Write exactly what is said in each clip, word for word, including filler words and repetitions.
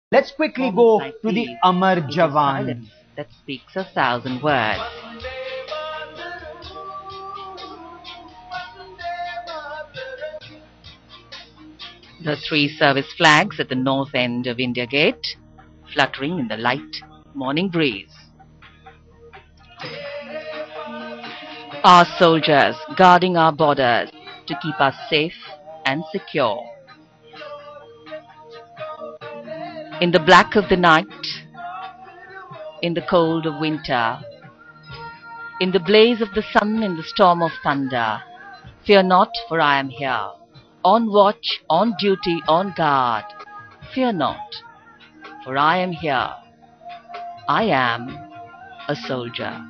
Let's quickly go like to the Amar Jawan. That speaks a thousand words. The three service flags at the north end of India Gate, fluttering in the light morning breeze. Our soldiers guarding our borders to keep us safe and secure. In the black of the night, in the cold of winter, in the blaze of the sun, in the storm of thunder, fear not, for I am here. On watch, on duty, on guard. Fear not, for I am here. I am a soldier.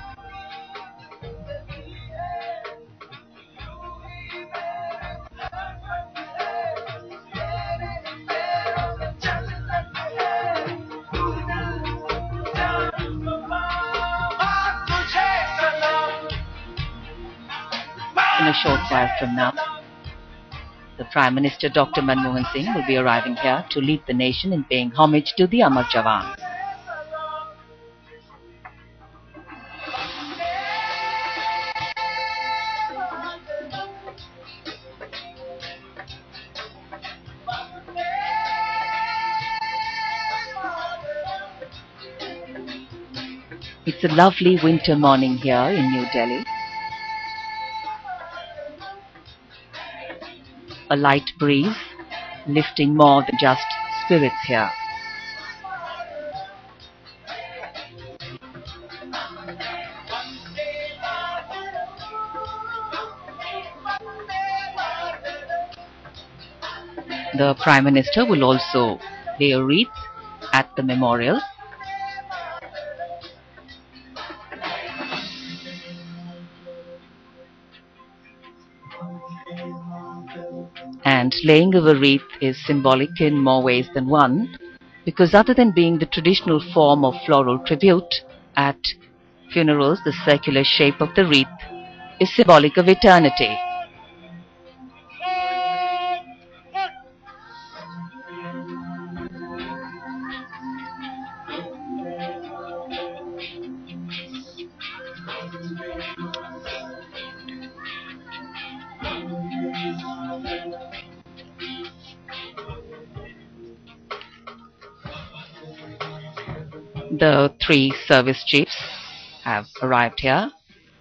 In a short while from now, the Prime Minister Doctor Manmohan Singh will be arriving here to lead the nation in paying homage to the Amar Jawan. It's a lovely winter morning here in New Delhi. A light breeze, lifting more than just spirits here. The Prime Minister will also lay a wreath at the memorial. And laying of a wreath is symbolic in more ways than one, because other than being the traditional form of floral tribute, at funerals the circular shape of the wreath is symbolic of eternity. The three service chiefs have arrived here.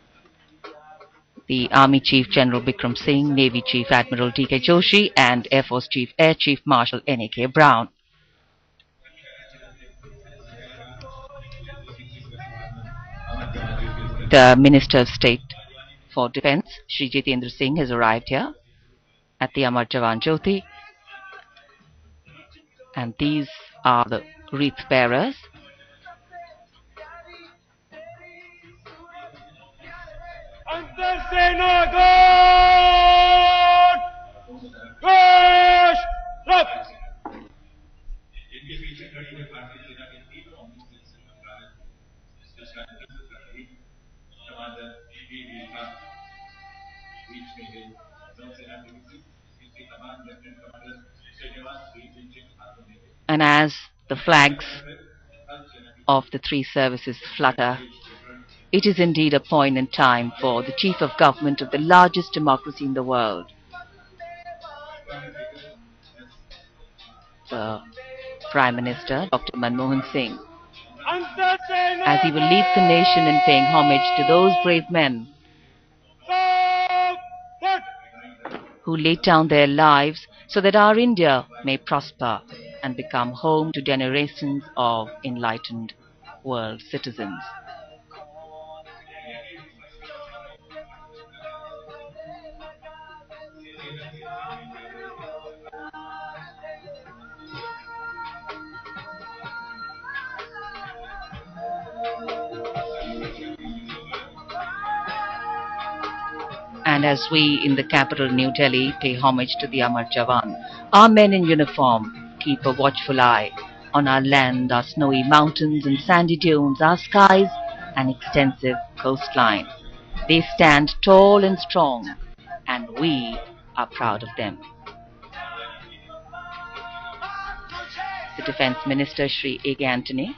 The Army Chief General Bikram Singh, Navy Chief Admiral D K Joshi, and Air Force Chief Air Chief Marshal N A K Brown. The Minister of State for Defence, Shri Jitendra Singh, has arrived here at the Amar Jawan Jyoti. And these are the wreath bearers. And as the flags of the three services flutter, it is indeed a poignant time for the Chief of Government of the largest democracy in the world, the Prime Minister Doctor Manmohan Singh, as he will lead the nation in paying homage to those brave men who laid down their lives so that our India may prosper and become home to generations of enlightened world citizens. And as we in the capital New Delhi pay homage to the Amar Jawan, our men in uniform keep a watchful eye on our land, our snowy mountains and sandy dunes, our skies and extensive coastline. They stand tall and strong, and we are proud of them. the Defence Minister Shri A K Antony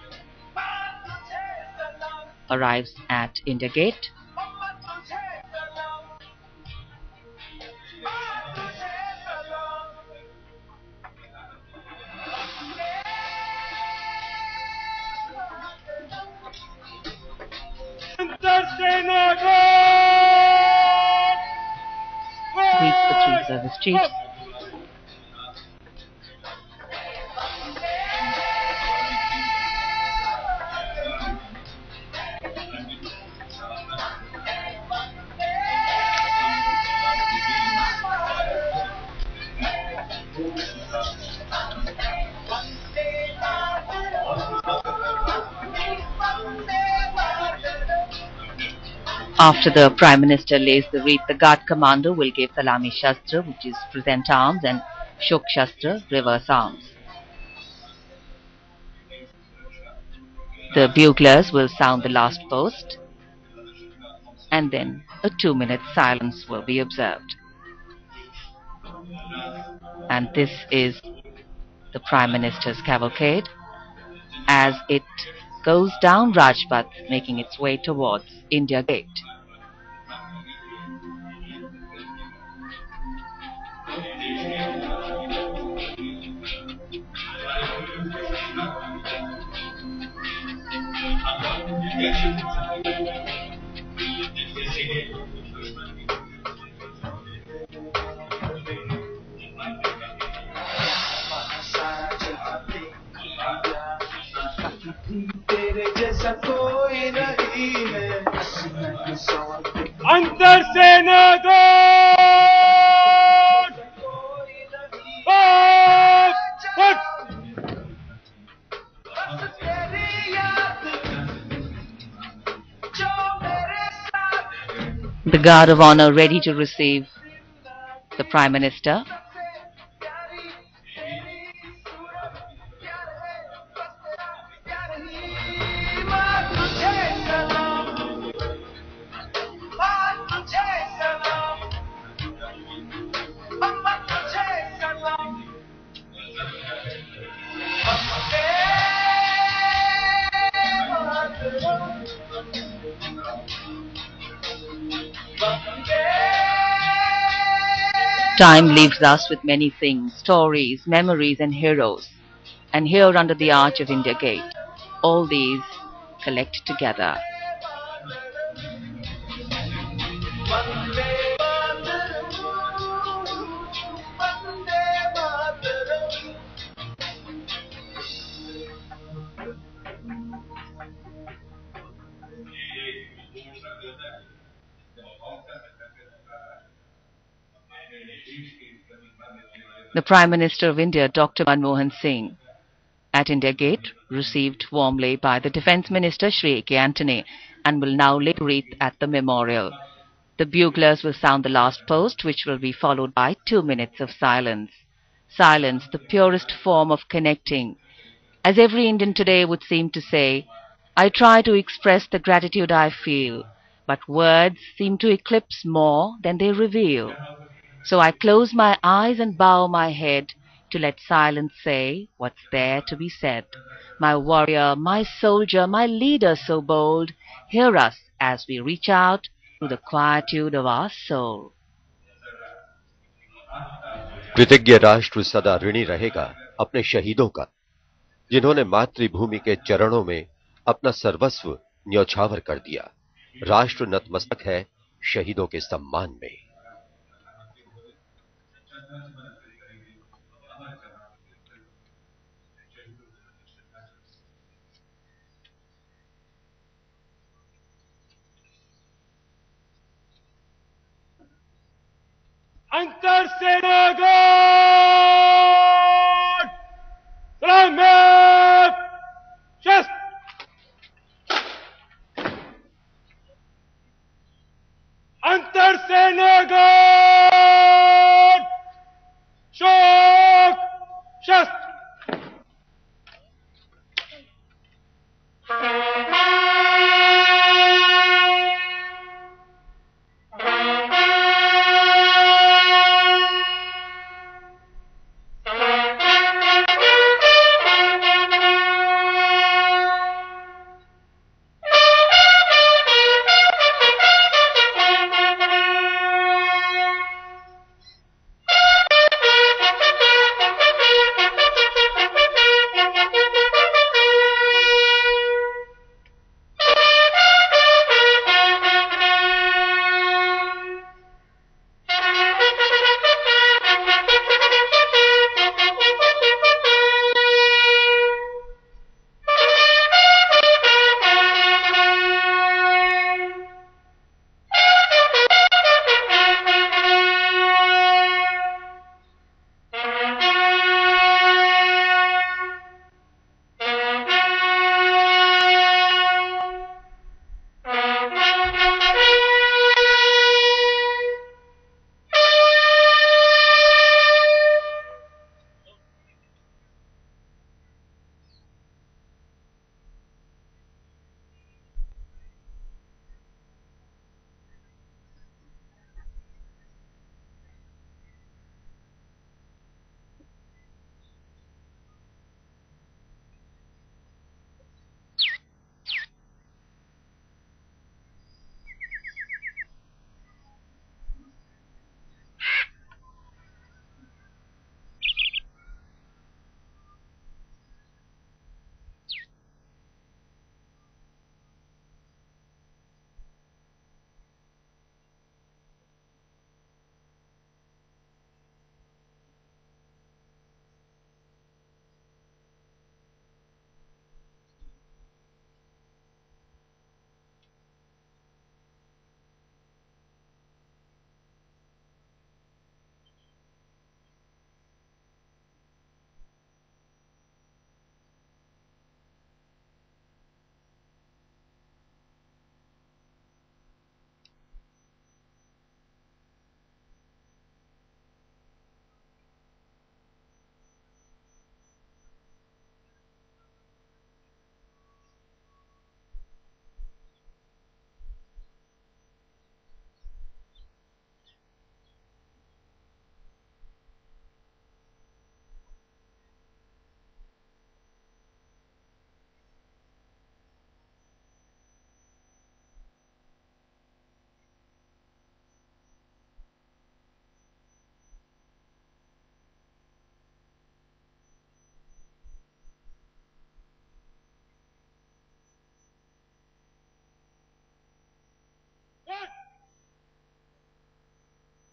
arrives at India Gate. Greets the three service chiefs. After the Prime Minister lays the wreath, the Guard Commander will give Salami Shastra, which is present arms, and Shok Shastra, reverse arms. The buglers will sound the last post, and then a two-minute silence will be observed. And this is the Prime Minister's cavalcade as it goes down Rajpath, making its way towards India Gate. अंतर सेना दौड़ The Guard of Honor ready to receive the Prime Minister. Time leaves us with many things, stories, memories and heroes. And here under the arch of India Gate, all these collect together. The Prime Minister of India, Doctor Manmohan Singh, at India Gate, received warmly by the Defence Minister, Shri A K Antony, and will now lay the wreath at the memorial. The buglers will sound the last post, which will be followed by two minutes of silence. Silence, the purest form of connecting. As every Indian today would seem to say, I try to express the gratitude I feel, but words seem to eclipse more than they reveal. So I close my eyes and bow my head to let silence say what's there to be said. My warrior, my soldier, my leader so bold, hear us as we reach out to the quietude of our soul. कृतज्ञ राष्ट्र सदा ऋणी रहेगा अपने शहीदों का, जिन्होंने मातृभूमि के चरणों में अपना सर्वस्व न्यौछावर कर दिया। राष्ट्र नतमस्तक है शहीदों के सम्मान में। अंतर सेना गार्ड सलामी शस्त्र अंतर सेना गार्ड शोक शस्त्र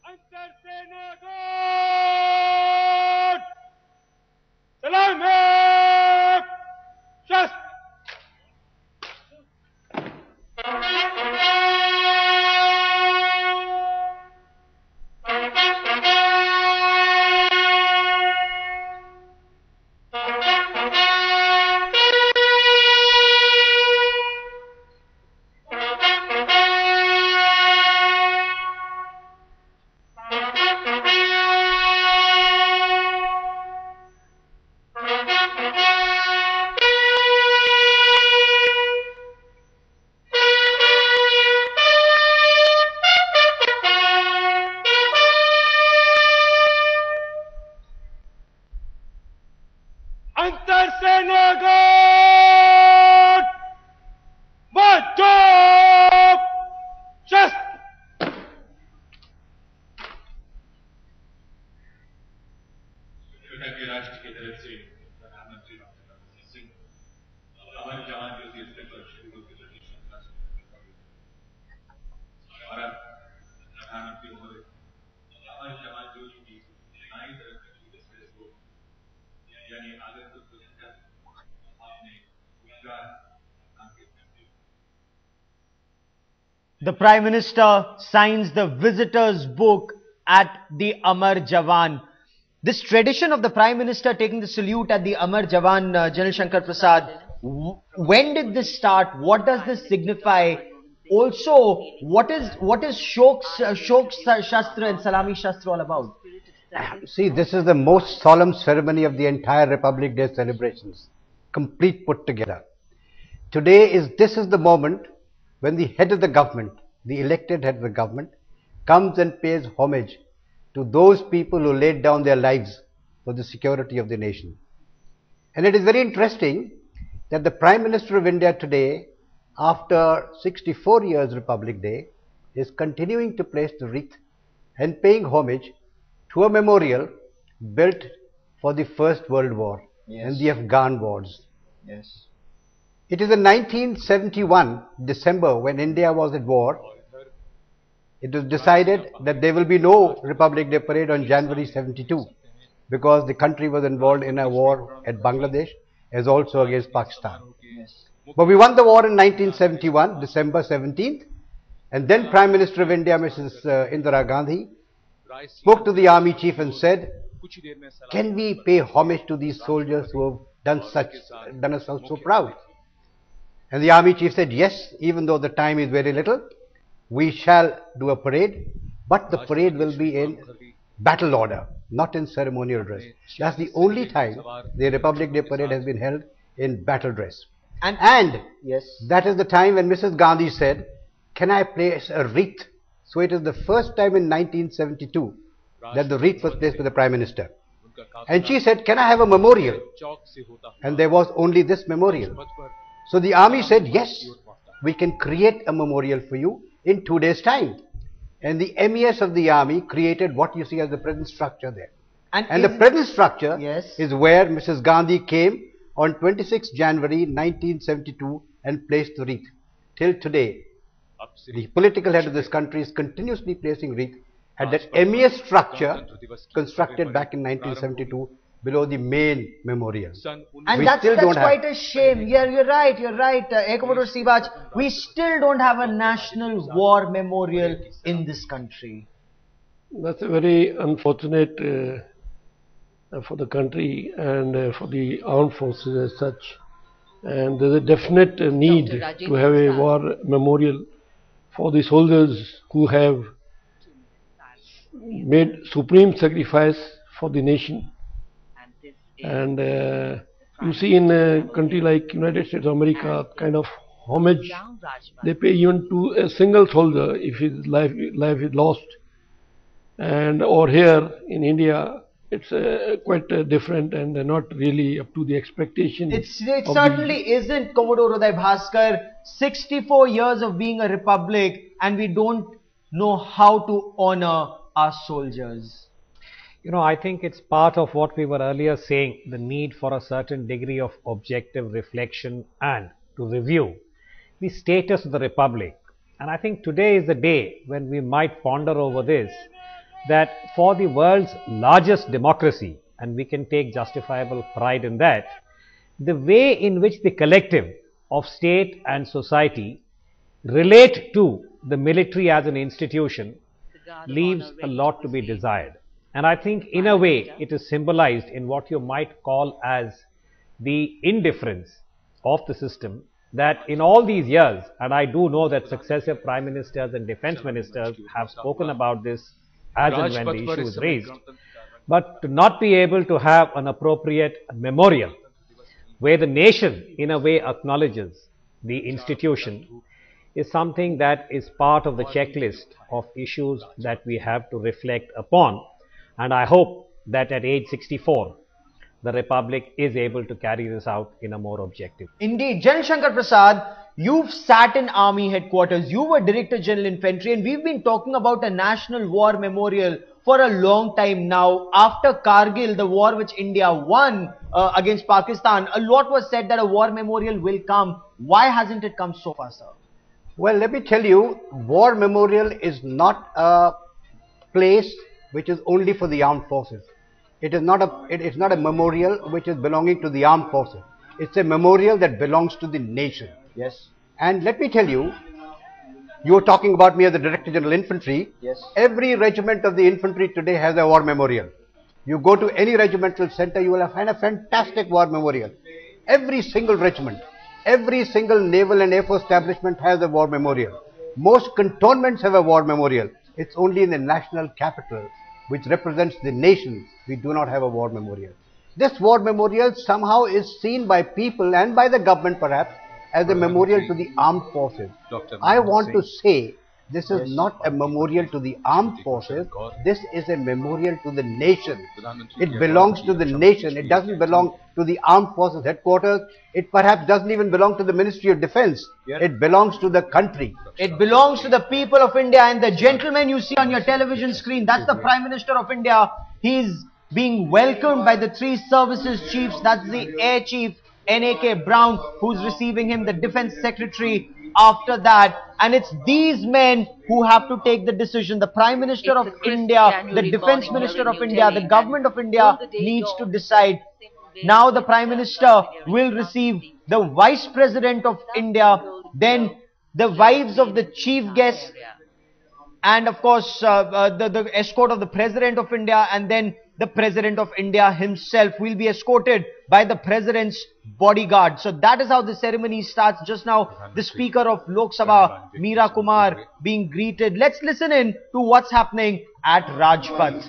Antar-Sena Guard! Salam hai! Shast! Antar-Sena Guard! March! Shast! कृतज्ञ राष्ट्र की तरफ से प्रधानमंत्री डॉक्टर मनमोहन सिंह अमर जवान ज्योति स्थित शहीदों के प्रति श्रद्धांजलि भारत प्रधानमंत्री महोदय अमर जवान ज्योति की दाईं तरफ रखी एक्सप्रेस को यानी आगंतुक को लेकर आपने उद्गार अंकित कर दिया. The Prime Minister signs the visitors book at the Amar Jawan. This tradition of the Prime Minister taking the salute at the Amar Jawan, uh, General Shankar Prasad, when did this start? What does this signify? Also, what is what is Shok, uh, Shok Shastra and Salami Shastra all about? See, this is the most solemn ceremony of the entire Republic Day celebrations, complete put together. Today is, this is the moment when the head of the government, the elected head of the government, comes and pays homage to those people who laid down their lives for the security of the nation. And it is very interesting that the Prime Minister of India today, after sixty-four years Republic Day, is continuing to place the wreath and paying homage to a memorial built for the First World War Yes. and the Afghan wars. Yes. It is in nineteen seventy-one, December, when India was at war, it was decided that there will be no Republic Day parade on January seventy-two because the country was involved in a war at Bangladesh as also against Pakistan. Yes. But we won the war in nineteen seventy-one, December seventeenth, and then Prime Minister of India, Missus Uh, Indira Gandhi, spoke to the army chief and said, can we pay homage to these soldiers who have done such, done us so proud? And the army chief said, yes, even though the time is very little, we shall do a parade, but the parade will be in battle order, not in ceremonial dress. That's the only time the Republic Day parade has been held in battle dress. And, And yes. that is the time when Missus Gandhi said, can I place a wreath? So it is the first time in nineteen seventy-two that the wreath was placed by the Prime Minister. And she said, can I have a memorial? And there was only this memorial. So the army said, yes, we can create a memorial for you in two days' time. And the M E S of the army created what you see as the present structure there. And, And is- the present structure Yes. is where Missus Gandhi came on twenty-sixth January nineteen seventy-two and placed the wreath. Till today, the political head of this country is continuously placing wreath at that M E S structure constructed back in nineteen seventy-two below the main memorial. And We that's, still that's don't have- quite a shame. Yeah, you're right, you're right. Uh, Air Commodore Sibach, we still don't have a national war memorial in this country. That's a very unfortunate uh, uh, for the country and uh, for the armed forces as such. And there's a definite uh, need Doctor Rajendra to have a Prasad. war memorial for the soldiers who have made supreme sacrifice for the nation. And this is And uh, you see in a country like United States of America, kind of homage Ram Rajmat. they pay even to a single soldier if his life life is lost. And or here in India, it's uh, quite uh, different and uh, not really up to the expectation. It's, it of certainly the, isn't, Commodore Uday Bhaskar. sixty-four years of being a republic and we don't know how to honor our soldiers. You know, I think it's part of what we were earlier saying, the need for a certain degree of objective reflection and to review the status of the Republic. And I think today is the day when we might ponder over this. that for the world's largest democracy, and we can take justifiable pride in that, the way in which the collective of state and society relate to the military as an institution leaves a lot to be desired. And I think in a way it is symbolized in what you might call as the indifference of the system, that in all these years, and I do know that successive prime ministers and defense ministers have spoken about this as and when the issue is raised, but to not be able to have an appropriate memorial where the nation in a way acknowledges the institution is something that is part of the checklist of issues that we have to reflect upon. And I hope that at age sixty-four, the Republic is able to carry this out in a more objective. Indeed. General Shankar Prasad, you've sat in Army headquarters, you were Director General Infantry, and we've been talking about a national war memorial for a long time now. After Kargil, the war which India won uh, against Pakistan, a lot was said that a war memorial will come. Why hasn't it come so far, sir? Well, let me tell you, war memorial is not a place which is only for the armed forces. It is not a, it is not a memorial which is belonging to the armed forces. It's a memorial that belongs to the nation. Yes. And let me tell you, you were talking about me as the Director General Infantry. Yes. Every regiment of the infantry today has a war memorial. You go to any regimental center, you will find a fantastic war memorial. Every single regiment, every single naval and air force establishment has a war memorial. Most cantonments have a war memorial. It's only in the national capital, which represents the nation, we do not have a war memorial. This war memorial somehow is seen by people and by the government perhaps as a memorial to the armed forces. I want to say this is not a memorial to the armed forces, this is a memorial to the nation. It belongs to the nation, it doesn't belong to the armed forces headquarters, it perhaps doesn't even belong to the Ministry of Defense, it belongs to the country. It belongs to the people of India, and the gentleman you see on your television screen, that's the Prime Minister of India. He's being welcomed by the three services chiefs, that's the Air Chief N A K Brown, who's receiving him, the Defense Secretary after that, and it's these men who have to take the decision. The Prime Minister of India, the Defense Minister of India, the Government of India needs to decide. Now the Prime Minister will receive the Vice President of India, then the wives of the chief guests, and of course uh, uh, the, the escort of the President of India, and then the President of India himself will be escorted by the President's bodyguard. So that is how the ceremony starts. Just now, the Speaker of Lok Sabha, Meera Kumar, being greeted. Let's listen in to what's happening at Rajpath.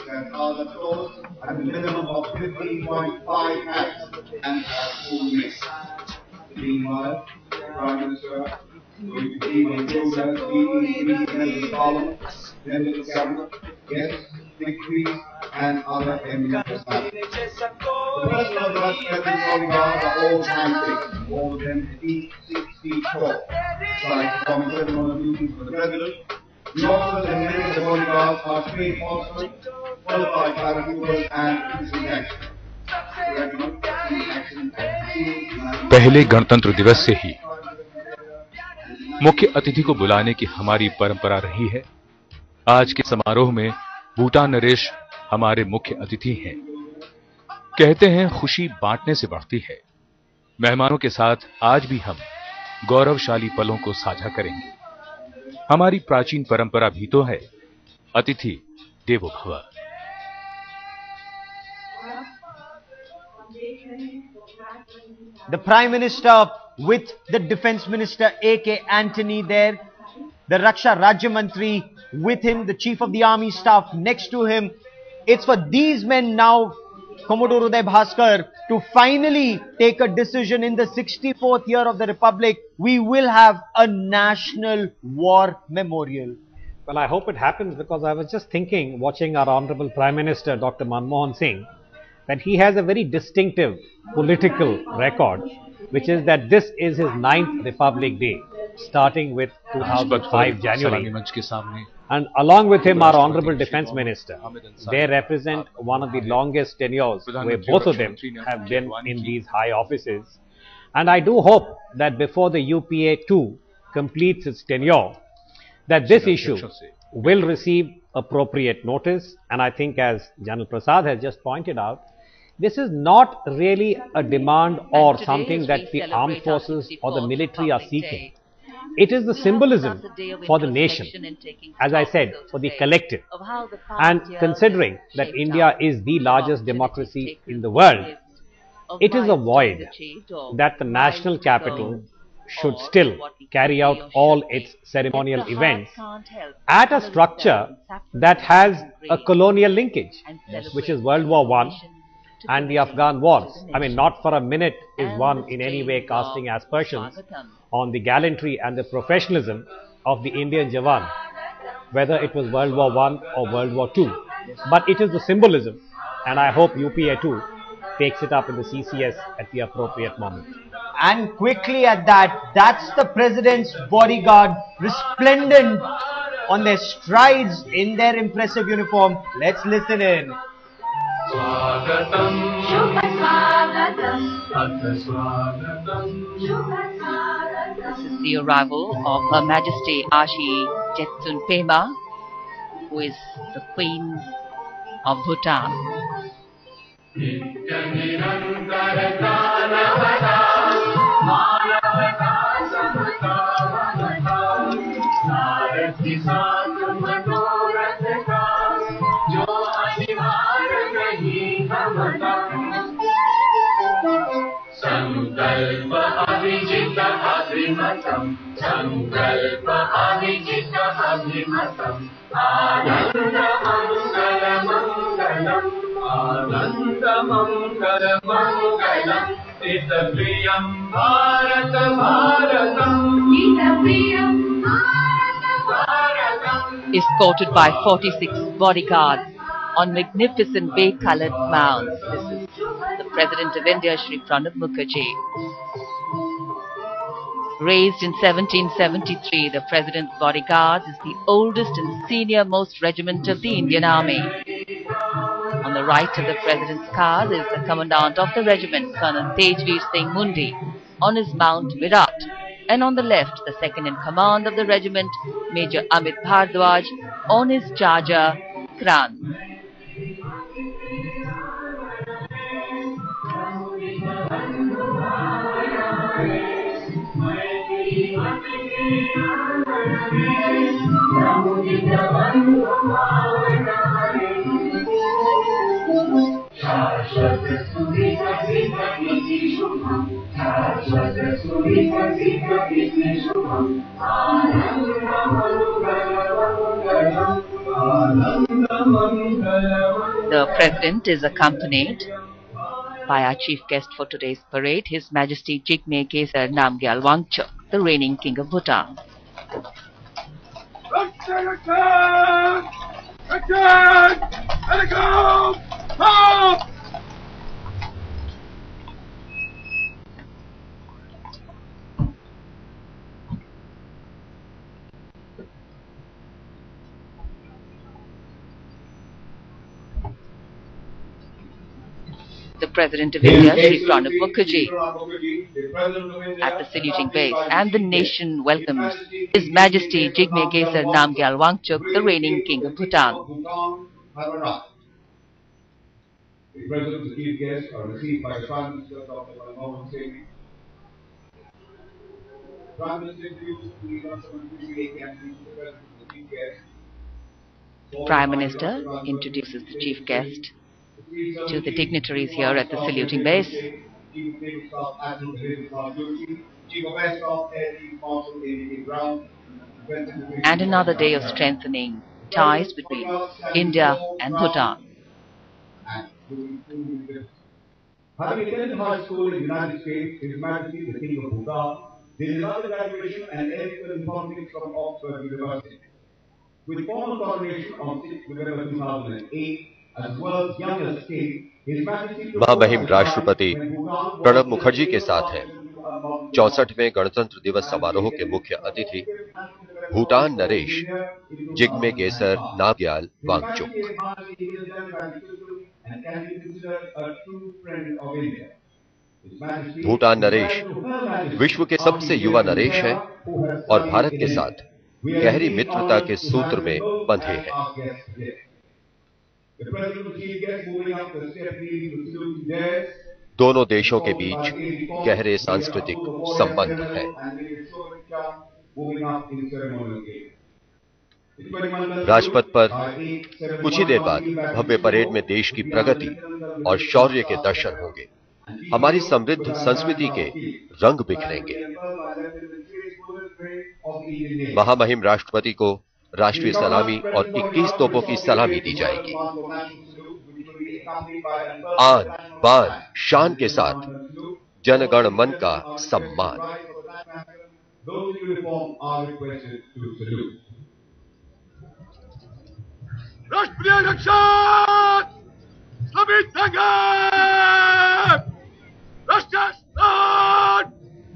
At a minimum of fifteen point five hats and a full mix. Meanwhile, the Prime Minister will be giving programs, meetings, meetings in Parliament, members of government, guests, victories, and other eminent personalities. The person of the Rajpath bodyguard are all handpicked, all of them at least six feet tall, like performing ceremonial duties for the President. The officers and men of the bodyguards are trained officers, qualified paratroopers, and crucial पहले गणतंत्र दिवस से ही मुख्य अतिथि को बुलाने की हमारी परंपरा रही है। आज के समारोह में भूटान नरेश हमारे मुख्य अतिथि हैं। कहते हैं खुशी बांटने से बढ़ती है। मेहमानों के साथ आज भी हम गौरवशाली पलों को साझा करेंगे। हमारी प्राचीन परंपरा भी तो है, अतिथि देवो भव। The Prime Minister with the Defense Minister A K Antony there, the Raksha Rajya Mantri with him, the Chief of the Army Staff next to him. It's for these men now, Commodore Uday Bhaskar, to finally take a decision. In the sixty-fourth year of the Republic, we will have a national war memorial. Well, I hope it happens, because I was just thinking, watching our Honorable Prime Minister Doctor Manmohan Singh, that he has a very distinctive political record, which is that this is his ninth Republic Day, starting with two thousand five January. And along with him, our Honorable Defense Minister, they represent one of the longest tenures, where both of them have been in these high offices. And I do hope that before the U P A two completes its tenure, that this issue will receive appropriate notice. And I think, as General Prasad has just pointed out, this is not really a demand or something that the armed forces or the military are seeking. It is the symbolism for the nation, as I said, for the collective. And considering that India is the largest democracy in the world, it is a void that the national capital should still carry out all its ceremonial events at a structure that has a colonial linkage, which is World War One and the Afghan wars. I mean, not for a minute is one in any way casting aspersions on the gallantry and the professionalism of the Indian Jawan, whether it was World War One or World War Two. But it is the symbolism, and I hope U P A too takes it up in the C C S at the appropriate moment. And quickly at that, that's the President's bodyguard, resplendent on their strides in their impressive uniform. Let's listen in. This is the arrival of Her Majesty Ashi Jetsun Pema, who is the Queen of Bhutan. संकल्प अभिजित अभिमतम संकल्प अभिजित अभिमतम आनंद मंगल मंगलम आनंद मंगल मंगलम इत प्रियम भारत भारतम इत प्रियम Bharat Bharatam. Escorted by forty-six bodyguards on magnificent bay-coloured mounts. This is the President of India, Shri Pranab Mukherjee. Raised in seventeen seventy-three, the President's Bodyguards is the oldest and senior-most regiment of the Indian Army. On the right of the President's car is the Commandant of the regiment, Colonel Tejveer Singh Mundi, on his mount Virat. And on the left, the second in command of the regiment, Major Amit Bhardwaj, on his charger, Kran. The President is accompanied by our chief guest for today's parade, His Majesty Jigme Khesar Namgyal Wangchuk, the reigning King of Bhutan. Action! Action! Action! Let it go! Halt! The President of India, Shri Pranab Mukherjee, at the saluting base, and the nation welcomes His Majesty Jigme Khesar Namgyal Wangchuk, the reigning King of Bhutan. The President and the chief guests are received by the Prime Minister, Doctor Manmohan Singh. Prime Minister introduces the chief guest. Prime Minister introduces the chief guest to the dignitaries here at the saluting base. And another day of strengthening ties between India and Bhutan. Having attended high school in the United States, His Majesty the King of Bhutan did his undergraduation and ethical in politics from Oxford University. With formal coronation on sixth November two thousand eight, as world's youngest state, His Majesty महामहिम राष्ट्रपति प्रणब मुखर्जी के साथ हैं चौसठवें गणतंत्र दिवस समारोह के मुख्य अतिथि भूटान नरेश जिग्मे खेसर नामग्याल वांगचुक। भूटान नरेश विश्व के सबसे युवा नरेश हैं और भारत के साथ गहरी मित्रता के सूत्र में बंधे हैं। दोनों देशों के बीच गहरे सांस्कृतिक संबंध हैं। राजपथ पर कुछ ही देर बाद भव्य परेड में देश की प्रगति और शौर्य के दर्शन होंगे। हमारी समृद्ध संस्कृति के रंग बिखरेंगे। महामहिम राष्ट्रपति को राष्ट्रीय सलामी और इक्कीस तोपों की सलामी दी जाएगी। आन बान शान के साथ जनगण मन का सम्मान। राष्ट्रीय रक्षक सभी संघर्ष राष्ट्रस्थान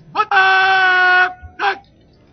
फतेह।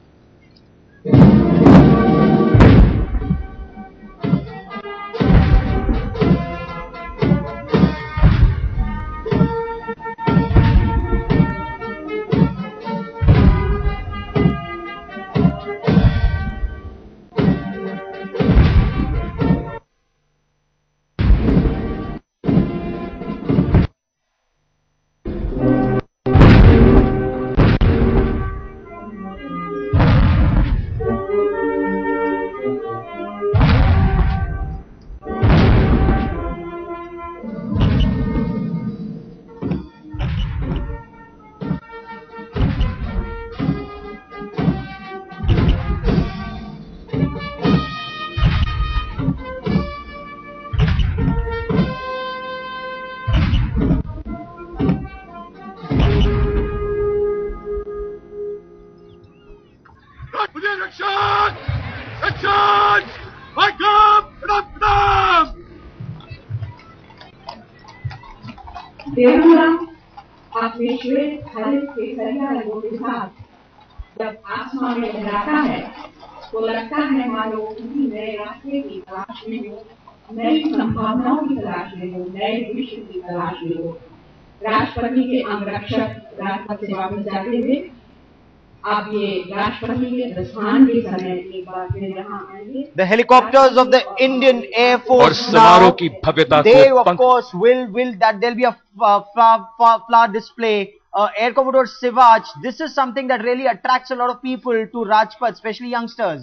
देवराम अपने श्वेत हरित केसरिया रंगों के साथ जब आसमान में लहराता है तो लगता है मानो किसी नए रास्ते की तलाश में हो, नई संभावनाओं की तलाश में हो, नए विश्व की तलाश में हो। राष्ट्रपति के अंगरक्षक राजपथ से वापस जाते हुए आप ये राष्ट्रपति के प्रस्थान के समय एक बार फिर यहाँ आएंगे। The helicopters of the Indian Air Force और समारोह की भव्यता they को of course will will that there'll be a flower flower display. Uh, Air Commodore Sivach, this is something that really attracts a lot of people to Rajpath, especially youngsters.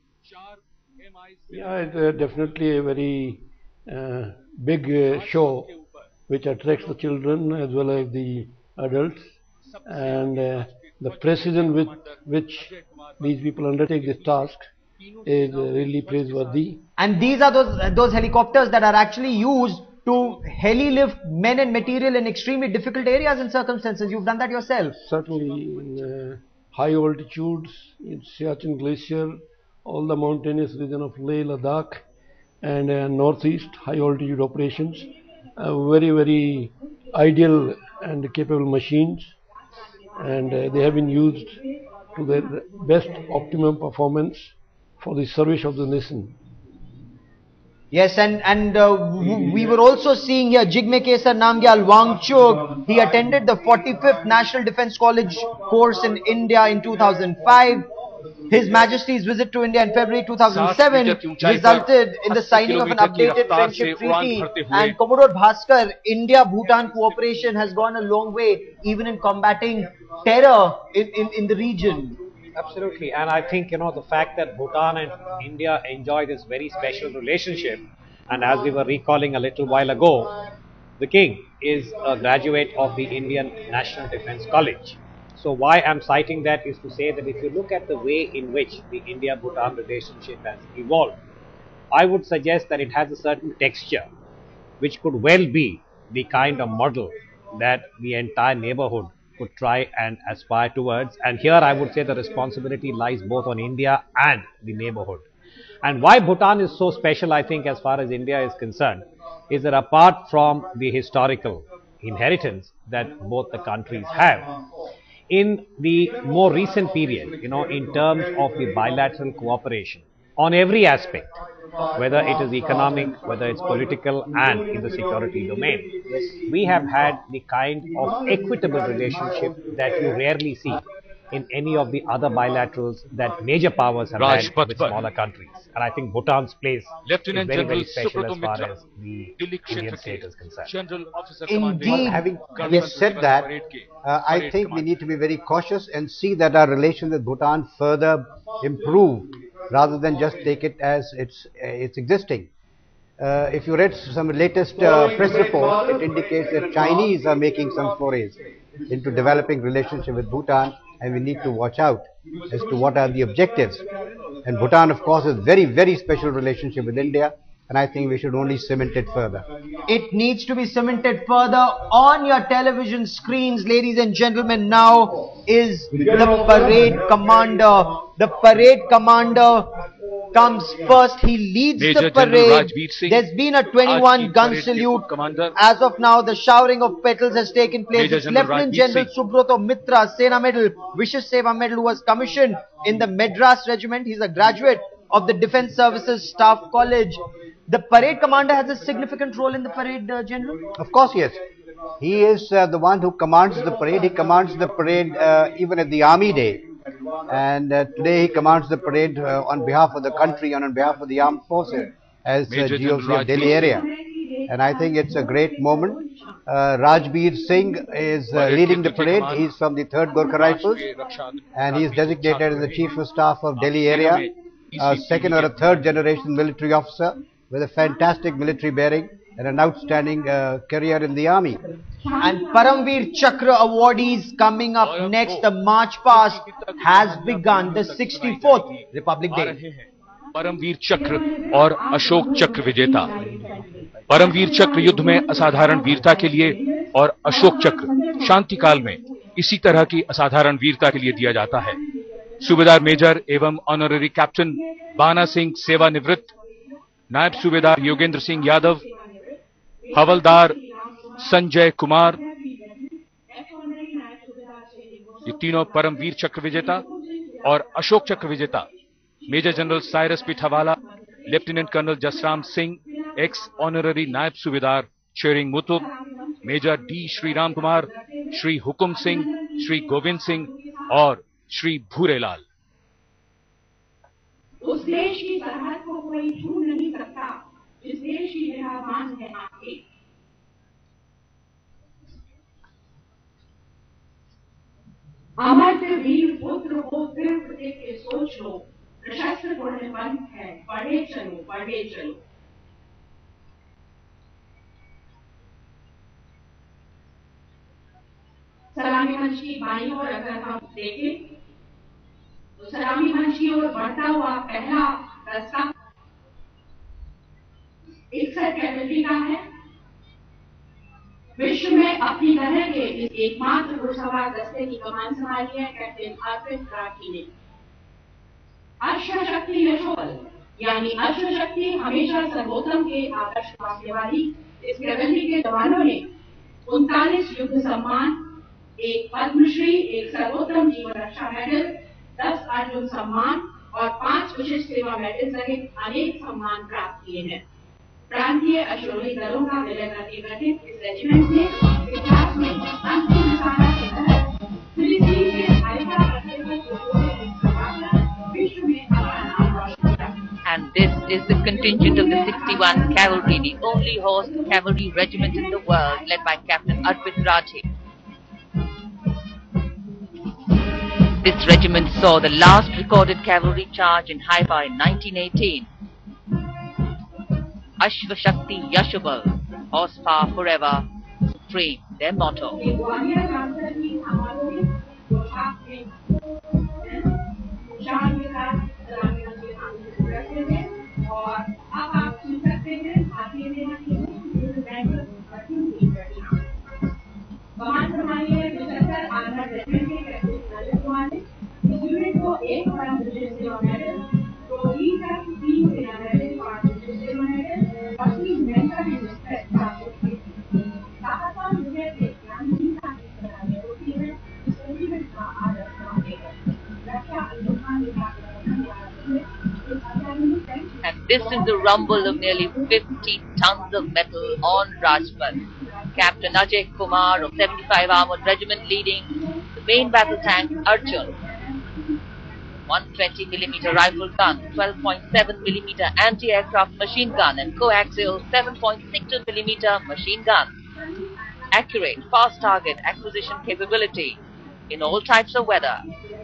Yeah, it's uh, definitely a very uh, big uh, show which attracts the children as well as the adults, and uh, the precision with which these people undertake this task is uh, really praiseworthy. And these are those those helicopters that are actually used to heli-lift men and material in extremely difficult areas and circumstances. You've done that yourself. Certainly, in uh, high altitudes, in Siachen Glacier, all the mountainous region of Leh, Ladakh, and uh, northeast, high altitude operations, uh, very, very ideal and capable machines, and uh, they have been used to their best optimum performance for the service of the nation. Yes, and and uh, we were also seeing here Jigme Kesar Namgyal Wangchuk. He attended the forty-fifth National Defence College course in India in two thousand five. His Majesty's visit to India in February two thousand seven resulted in the signing of an updated friendship treaty. And Commodore Bhaskar, India-Bhutan cooperation has gone a long way, even in combating terror in, in, in the region. Absolutely, and I think, you know, the fact that Bhutan and India enjoy this very special relationship, and as we were recalling a little while ago, the King is a graduate of the Indian National Defence College. So why I'm citing that is to say that if you look at the way in which the India-Bhutan relationship has evolved, I would suggest that it has a certain texture which could well be the kind of model that the entire neighborhood could try and aspire towards. And here I would say the responsibility lies both on India and the neighborhood. And why Bhutan is so special, I think, as far as India is concerned, is that apart from the historical inheritance that both the countries have, in the more recent period, you know, in terms of the bilateral cooperation on every aspect, whether it is economic, whether it's political, and in the security domain, we have had the kind of equitable relationship that you rarely see in any of the other bilaterals that major powers have Raj had Path with par smaller countries. And I think Bhutan's place Lieutenant is very, General very special Subrata as far Mitra, as the Delhi Indian Kshetra state ke is concerned. General Officer Indeed. Commanding Having, having Ganpati said Divas that, Parade ke uh, I parade think we commander. need to be very cautious and see that our relations with Bhutan further improve rather than just take it as it's, uh, it's existing. Uh, if you read some latest uh, press reports, it indicates that Chinese are making some forays into developing relationship with Bhutan, and we need to watch out as to what are the objectives. And Bhutan, of course, is very, very special relationship with India, and I think we should only cement it further. It needs to be cemented further on your television screens, ladies and gentlemen. Now is the parade commander. The parade commander comes first. He leads Major the General parade. Rajveer Singh, There's been a आज twenty-one की gun parade के salute. commander As of now, the showering of petals has taken place. Major It's General Lieutenant Rajveer General Singh. Subrata Mitra, Sena Medal, Vishesh Seva Medal, who was commissioned in the Madras Regiment. He's a graduate of the Defence Services Staff College. The parade commander has a significant role in the parade, uh, General? Of course, yes. He is uh, the one who commands the parade. He commands the parade uh, even at the Army Day. And uh, today he commands the parade uh, on behalf of the country and on behalf of the armed forces as uh, Major G O C General of Delhi Rajveer area. And I think it's a great moment. Uh, Rajveer Singh is uh, leading the parade. He's from the third Gorkha Rifles and he is designated as the Chief of Staff of Delhi area, a second or a third generation military officer with a fantastic military bearing and an outstanding uh, career in the army. And Paramveer Chakra awardees coming up next. The march past has begun. The sixty-fourth Republic Day. Paramvir चक्र और अशोक चक्र विजेता। परमवीर चक्र युद्ध में असाधारण वीरता के लिए और अशोक चक्र शांति काल में इसी तरह की असाधारण वीरता के लिए दिया जाता है। सूबेदार मेजर एवं ऑनररी कैप्टन बाना सिंह सेवानिवृत्त, नायब सूबेदार योगेंद्र सिंह यादव, हवलदार संजय कुमार, ये तीनों परमवीर चक्र विजेता और अशोक चक्र विजेता major general Cyrus Pithawala, lieutenant colonel Jasram Singh, ex honorary नायब सूबेदार चेरिंग मुतुब, मेजर डी श्रीराम कुमार, श्री हुकुम सिंह, श्री गोविंद सिंह और श्री भूरेलाल। उस देश की सरहद को कोई छू नहीं सकता जिस देश की निगाहबान है आपके। अमर वीर पुत्र हो फिर देख के सोच लो, प्रशस्त्र घोड़े पंथ है, पढ़े चलो पढ़े चलो। सलामी मंच की बाईं ओर अगर हम देखें तो सलामी मंच की ओर बढ़ता हुआ पहला रास्ता इकसठ कैटेगरी का है। विश्व में अपनी तरह के इस एकमात्र घुड़सवार दस्ते की कमान संभाली है कैप्टन अर्पित राठी ने। अश्वशक्ति यशोबल यानी अश्वशक्ति हमेशा सर्वोत्तम के आदर्श मानने वाली इस कैवेलरी के जवानों ने उनतालीस युद्ध सम्मान, एक पद्मश्री, एक सर्वोत्तम जीवन रक्षा मेडल, दस अर्जुन सम्मान और पांच विशिष्ट सेवा मेडल सहित अनेक सम्मान प्राप्त किए हैं। प्रांतीय अश्वरोही दलों का विलय करके गठित इस रेजिमेंट ने इतिहास में अंतिम निशाना के तहत फिलिस्तीन के हाइफा करते हुए विश्व में अपना नाम रोशन किया। And this is the contingent of the sixty-one Cavalry, the only horse cavalry regiment in the world, led by Captain Arpit Rathi. This regiment saw the last recorded cavalry charge in Haifa in nineteen eighteen. Ashva Shakti Yashobal, horsepower forever, supreme, their motto. And this is the rumble of nearly fifty tons of metal on Rajpath. Captain Ajay Kumar of seventy-five Armoured Regiment leading the main battle tank Arjun, one hundred twenty millimeter rifle gun, twelve point seven millimeter anti-aircraft machine gun and coaxial seven point six two millimeter machine gun. Accurate, fast target acquisition capability in all types of weather.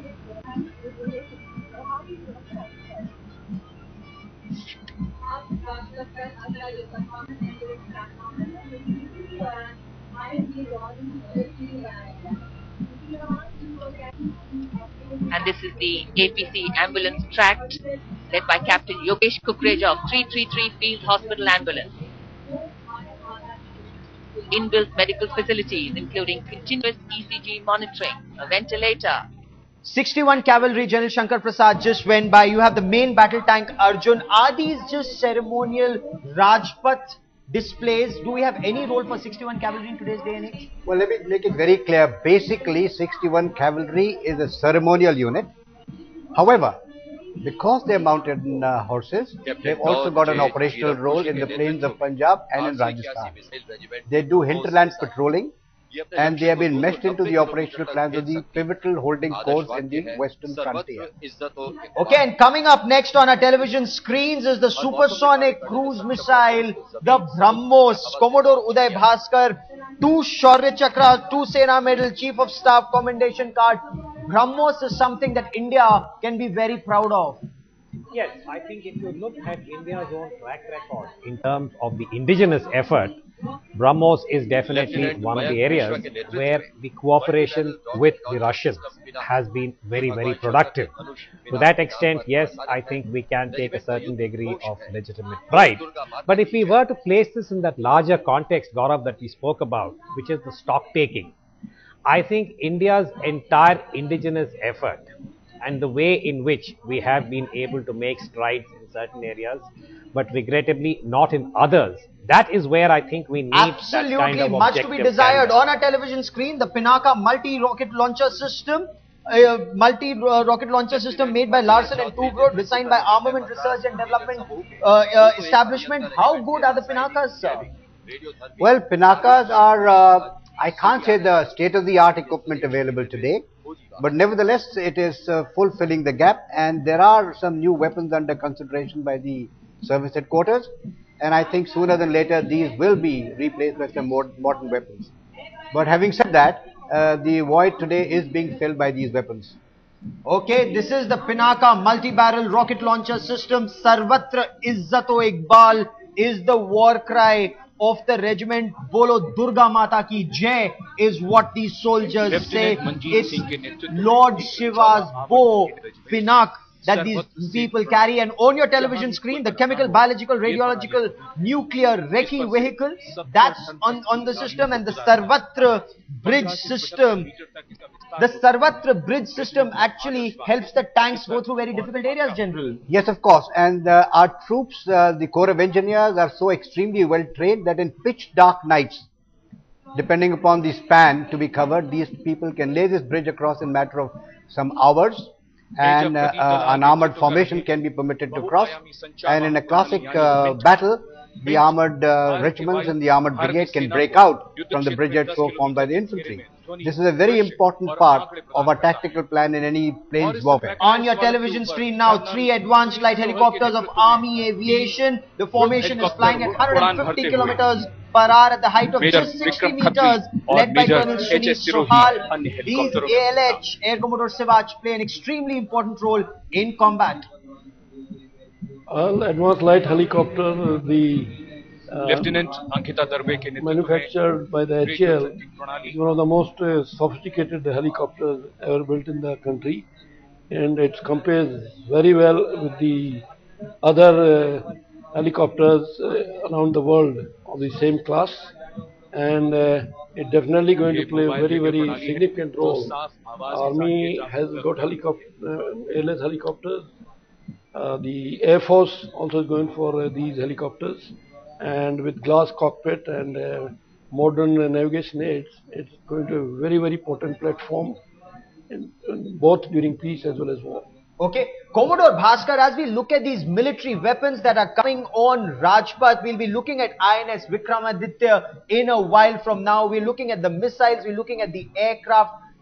And this is the A P C ambulance tract led by Captain Yogesh Kukreja of three three three Field Hospital Ambulance. Inbuilt medical facilities including continuous E C G monitoring, a ventilator. sixty-one Cavalry, General Shankar Prasad just went by. You have the main battle tank Arjun. Are these just ceremonial Rajpath displays? Do we have any role for sixty-one Cavalry in today's day and age? Well, let me make it very clear. Basically, sixty-one Cavalry is a ceremonial unit. However, because they are mounted on uh, horses, they've also got an operational role in the plains of Punjab and in Rajasthan. They do hinterland patrolling, and they have been meshed into the operational plans of the pivotal holding course in the western frontier. Okay, and coming up next on our television screens is the supersonic cruise missile, the BrahMos. Commodore Uday Bhaskar, two Shaurya Chakra, two Sena Medal, Chief of Staff Commendation Card. BrahMos is something that India can be very proud of. Yes, I think if you look at India's own track record in terms of the indigenous effort, BrahMos is definitely one of the areas where the cooperation with the Russians has been very, very productive. To that extent, yes, I think we can take a certain degree of legitimate pride. But if we were to place this in that larger context, Gaurav, that we spoke about, which is the stock taking, I think India's entire indigenous effort and the way in which we have been able to make strides in certain areas, but regrettably not in others, that is where I think we need Absolutely, that kind of much to be desired. candor. On our television screen, the Pinaka multi-rocket launcher system, uh, multi-rocket launcher system made by Larsen and Toubro, designed by Armament Research and Development uh, uh, Establishment. How good are the Pinakas, sir? Well, Pinakas are, uh, I can't say the state-of-the-art equipment available today, but nevertheless it is uh, fulfilling the gap, and there are some new weapons under consideration by the service headquarters, and I think sooner than later these will be replaced by some more modern weapons. But having said that, uh, the void today is being filled by these weapons. Okay, this is the Pinaka multi-barrel rocket launcher system. Sarvatra Izzato Iqbal is the war cry of the regiment. Bolo Durga Mata ki Jai is what these soldiers say. It's Lord Shiva's bow, Pinak, that these people carry. And on your television screen, the chemical, biological, radiological, nuclear Rekhi vehicle, that's on, on the system. And the Sarvatra bridge system. The Sarvatra bridge system actually helps the tanks go through very difficult areas, General. Yes, of course. And uh, our troops, uh, the Corps of Engineers, are so extremely well trained that in pitch dark nights, depending upon the span to be covered, these people can lay this bridge across in a matter of some hours. And uh, uh, an armored formation can be permitted to cross. And in a classic uh, battle, the armored uh, regiments and the armored brigade can break out from the bridgehead so formed by the infantry. This is a very important part of our tactical plan in any plains warfare. On your television screen now, three advanced light helicopters of Army Aviation. The formation is flying at one hundred fifty kilometers per hour at the height of just sixty meters, led by Colonel Sunil Sohal. These A L H, Air Commodore Sivach, play an extremely important role in combat. Well, advanced light helicopter, the uh, Lieutenant Ankita Darbe ke netritva manufactured by the H A L, is one of the most uh, sophisticated helicopters ever built in the country, and it compares very well with the other uh, helicopters uh, around the world of the same class, and uh, it's definitely going to play a very, very significant role. Army has got helicopter, uh, A L S helicopters. Uh, the Air Force also is going for uh, these helicopters, and with glass cockpit and uh, modern uh, navigation aids, it's going to be a very, very potent platform, in, in both during peace as well as war. Okay, Commodore Bhaskar, as we look at these military weapons that are coming on Rajpath, we'll be looking at I N S Vikramaditya in a while from now. We're looking at the missiles, we're looking at the aircraft.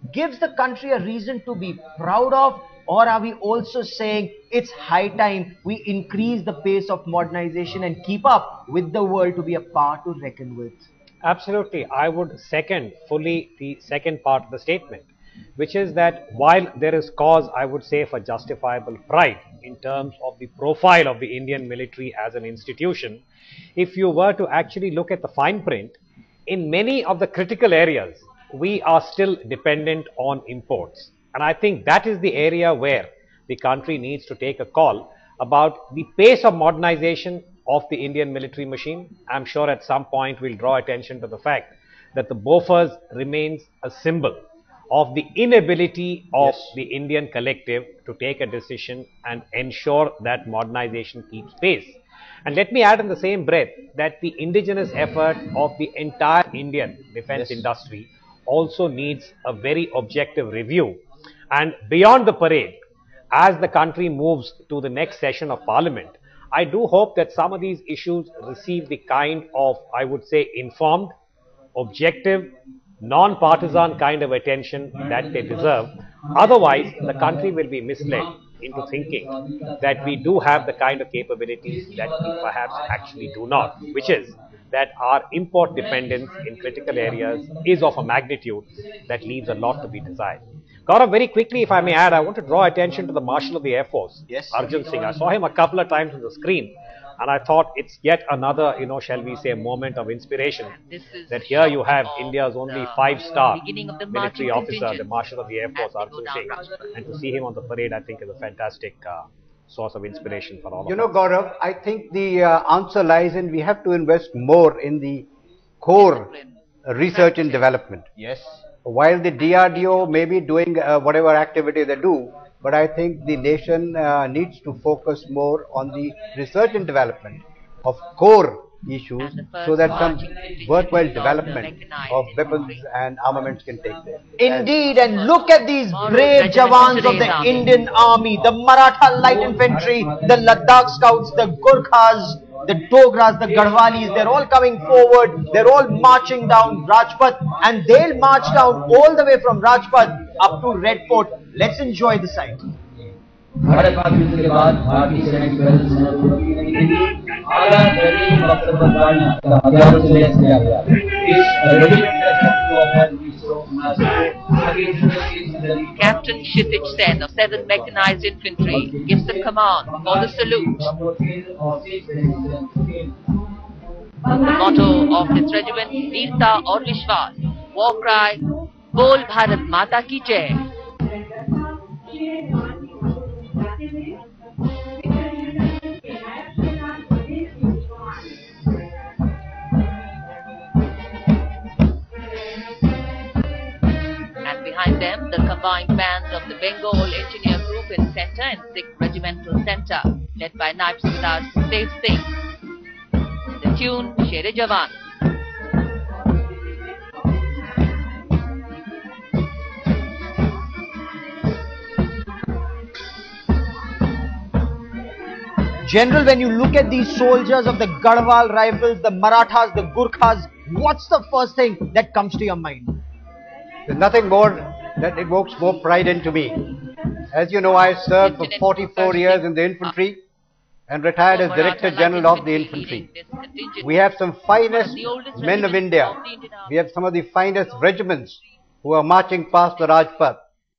gives the country a reason to be proud of? Or are we also saying it's high time we increase the pace of modernization and keep up with the world to be a power to reckon with? Absolutely. I would second fully the second part of the statement, which is that while there is cause, I would say, for justifiable pride in terms of the profile of the Indian military as an institution, if you were to actually look at the fine print, in many of the critical areas, we are still dependent on imports. And I think that is the area where the country needs to take a call about the pace of modernization of the Indian military machine. I'm sure at some point we'll draw attention to the fact that the Bofors remains a symbol of the inability of Yes. the Indian collective to take a decision and ensure that modernization keeps pace. And let me add in the same breath that the indigenous effort of the entire Indian defense Yes. industry also needs a very objective review. And beyond the parade, as the country moves to the next session of parliament, I do hope that some of these issues receive the kind of, I would say, informed, objective, non-partisan kind of attention that they deserve. Otherwise, the country will be misled into thinking that we do have the kind of capabilities that we perhaps actually do not, which is that our import dependence in critical areas is of a magnitude that leaves a lot to be desired. Gaurav, very quickly, if I may add, I want to draw attention to the Marshal of the Air Force, Yes. Arjun Singh. I saw him a couple of times on the screen, and I thought it's yet another, you know, shall we say, moment of inspiration. This is That here you have of India's only the five-star beginning of the military marching officer, the contingent Marshal of the Air Force, as they go Arjun down Singh, Rajpath. and to see him on the parade, I think, is a fantastic uh, source of inspiration for all You of know, us. Gaurav, I think the uh, answer lies in we have to invest more in the core research and development. Yes. While the D R D O may be doing uh, whatever activity they do, but I think the nation uh, needs to focus more on the research and development of core issues And the first so that some marching contingent worthwhile is of the development mechanized of weapons infantry. and armaments can take place. Indeed, and look at these Tomorrow, brave regiment jawans of today's the army. Indian Army, the Maratha Light Infantry, the Ladakh Scouts, the Gurkhas, the Dogras, the Garhwalis, they're all coming forward, they're all marching down Rajpath, and they'll march down all the way from Rajpath up to Red Fort. Let's enjoy the sight. साढ़े पाँच minute के बाद भारतीय सेना की पहली सेना पूरी निकलेगी। आगरा ट्रेनिंग बक्सर बंगाल का हजारों से लैस किया गया। इस रेजिमेंट का जन्म हुआ था उन्नीस सौ उनासी में। आगे की जिंदगी Captain Kshitij Sen of seventh Mechanized Infantry gives the command for the salute. The motto of this regiment, Veerta aur Vishwas. War cry, Bol Bharat Mata ki Jai. And behind them, the combined bands of the Bengal Engineer Group in Centre and sixth Regimental Centre, led by Naib Subedar Sukhdev Singh. The tune, Sher-e Jawan. General, when you look at these soldiers of the Garhwal Rifles, the Marathas, the Gurkhas, what's the first thing that comes to your mind? There's nothing more that evokes more pride into me. As you know, I served for forty-four years in the infantry and retired as Director General of the infantry. We have some finest men of India. We have some of the finest regiments who are marching past the Rajpath.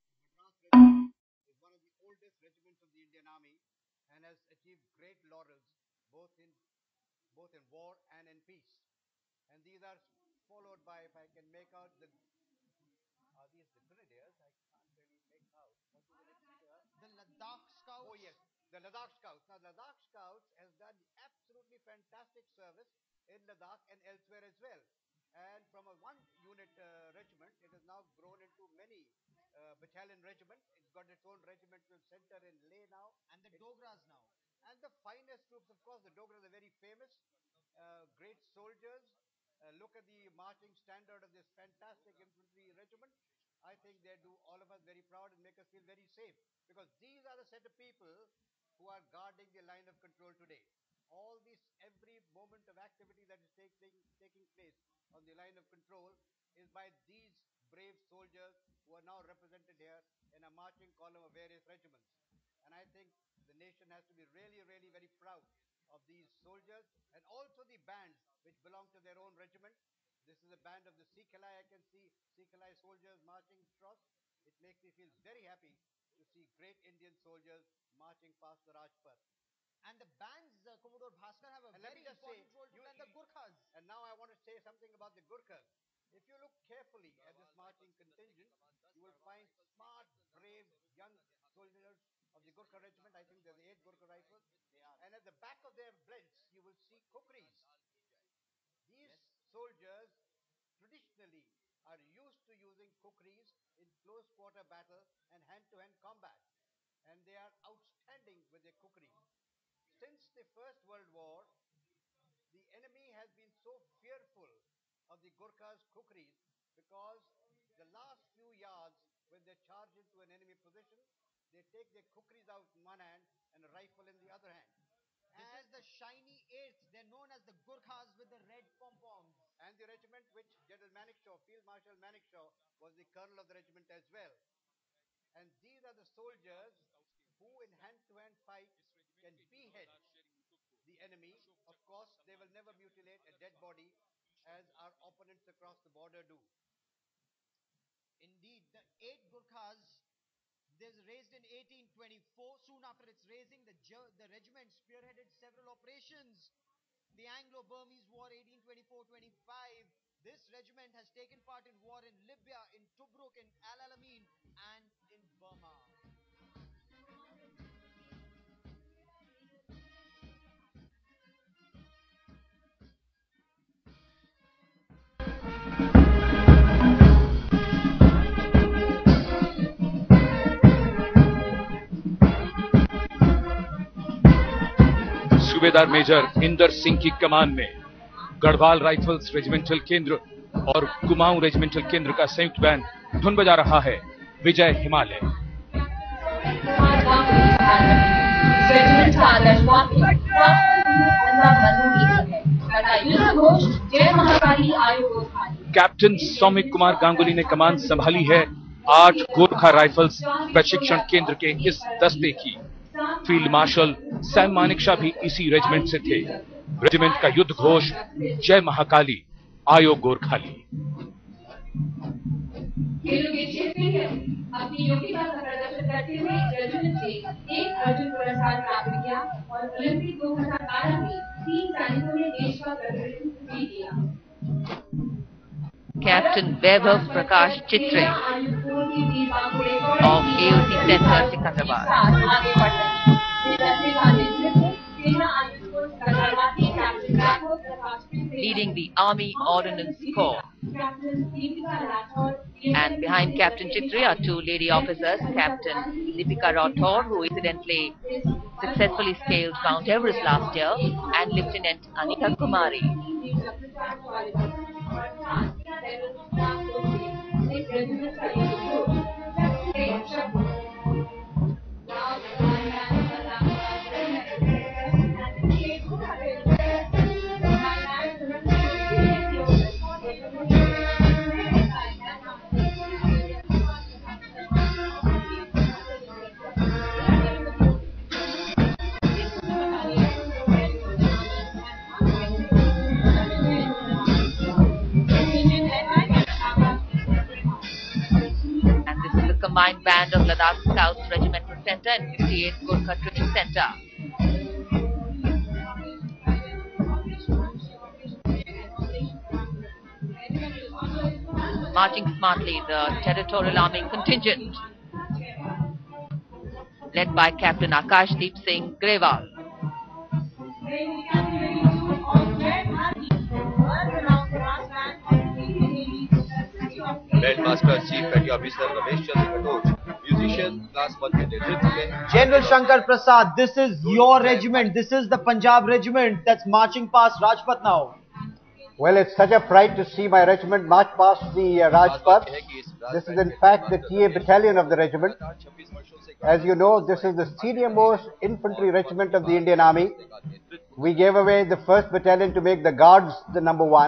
The Ladakh Scouts. Now, Ladakh Scouts has done absolutely fantastic service in Ladakh and elsewhere as well. And from a one unit uh, regiment, it has now grown into many uh, battalion regiments. It's got its own regimental center in Leh now. And the Dogras now. And the finest troops, of course, the Dogras are very famous, uh, great soldiers. Uh, look at the marching standard of this fantastic infantry regiment. I think they do all of us very proud and make us feel very safe. Because these are the set of people who are guarding the line of control today. All this, every moment of activity that is taking taking place on the line of control is by these brave soldiers who are now represented here in a marching column of various regiments. And I think the nation has to be really, really very proud of these soldiers and also the bands which belong to their own regiment. This is a band of the Sikh-Alai. I can see Sikh-Alai soldiers marching across. It makes me feel very happy to see great Indian soldiers marching past the Rajpath. And the bands, uh, Commodore Bhaskar, have a And let very me just say, important role to you- play in the Gurkhas. And now I want to say something about the Gurkhas. If you look carefully at this marching contingent, you will find smart, brave, young soldiers of the Gurkha regiment. I think they're the eighth Gurkha Rifles. And at the back of their belts, you will see kukris. These soldiers traditionally are used to using kukris in close quarter battle and hand-to-hand combat. And they are outstanding with their kukri. Since the First World War, the enemy has been so fearful of the Gurkhas' kukris because the last few yards when they charge into an enemy position, they take their kukris out in one hand and a rifle in the other hand. This and is the shiny eights. They're known as the Gurkhas with the red pom-poms. And the regiment which General Manekshaw, Field Marshal Manekshaw, was the colonel of the regiment as well. And these are the soldiers who in hand-to-hand fight can behead the enemy. Of course, they will never mutilate a dead body as our opponents across the border do. Indeed, the eight Gurkhas, this raised in eighteen twenty-four. Soon after its raising, the, the regiment spearheaded several operations. The Anglo-Burmese War eighteen twenty-four twenty-five. This regiment has taken part in war in Libya, in Tobruk, in Al Alamein, and in Burma. सूबेदार major Inder Singh की कमान में Garhwal rifles regimental केंद्र और Kumaon regimental केंद्र का संयुक्त band धुन बजा रहा है विजय हिमालय। कैप्टन सौमिक कुमार गांगुली ने कमान संभाली है आठ गोरखा राइफल्स प्रशिक्षण केंद्र के इस दस्ते की। फील्ड मार्शल सैम मानेकशॉ भी इसी रेजिमेंट से थे। रेजिमेंट का युद्ध घोष जय महाकाली आयो गोरखाली। खेलों के क्षेत्र में अपनी योग्यता का प्रदर्शन करते हुए रेजिमेंट से एक अर्जुन पुरस्कार प्राप्त किया और ओलंपिक दो हज़ार बारह में तीन सैनिकों ने देश का प्रतिनिधित्व भी किया। Captain Vaibhav Prakash Chitre of A O C Center, Secunderabad. Leading the Army Ordnance Corps. And behind Captain Chitre are two lady officers, Captain Deepika Rathore, who incidentally successfully scaled Mount Everest last year, and Lieutenant Anita Kumari. Combined band of Ladakh Scouts Regimental Center and fifty-eighth Gurkha Training Center. Marching smartly, the Territorial Army contingent, led by Captain Akashdeep Singh Grewal. Band Master Chief Petty Officer Ramesh Chandra Khatoj, musician class one के नेतृत्व में General Shankar Prasad, this is your regiment. This is the Punjab regiment that's marching past Rajpath now. Well, it's such a pride to see my regiment march past the uh, Rajpath. This is in fact the T A battalion of the regiment. As you know, this is the senior most infantry regiment of the Indian Army. We gave away the first battalion to make the Guards the number one.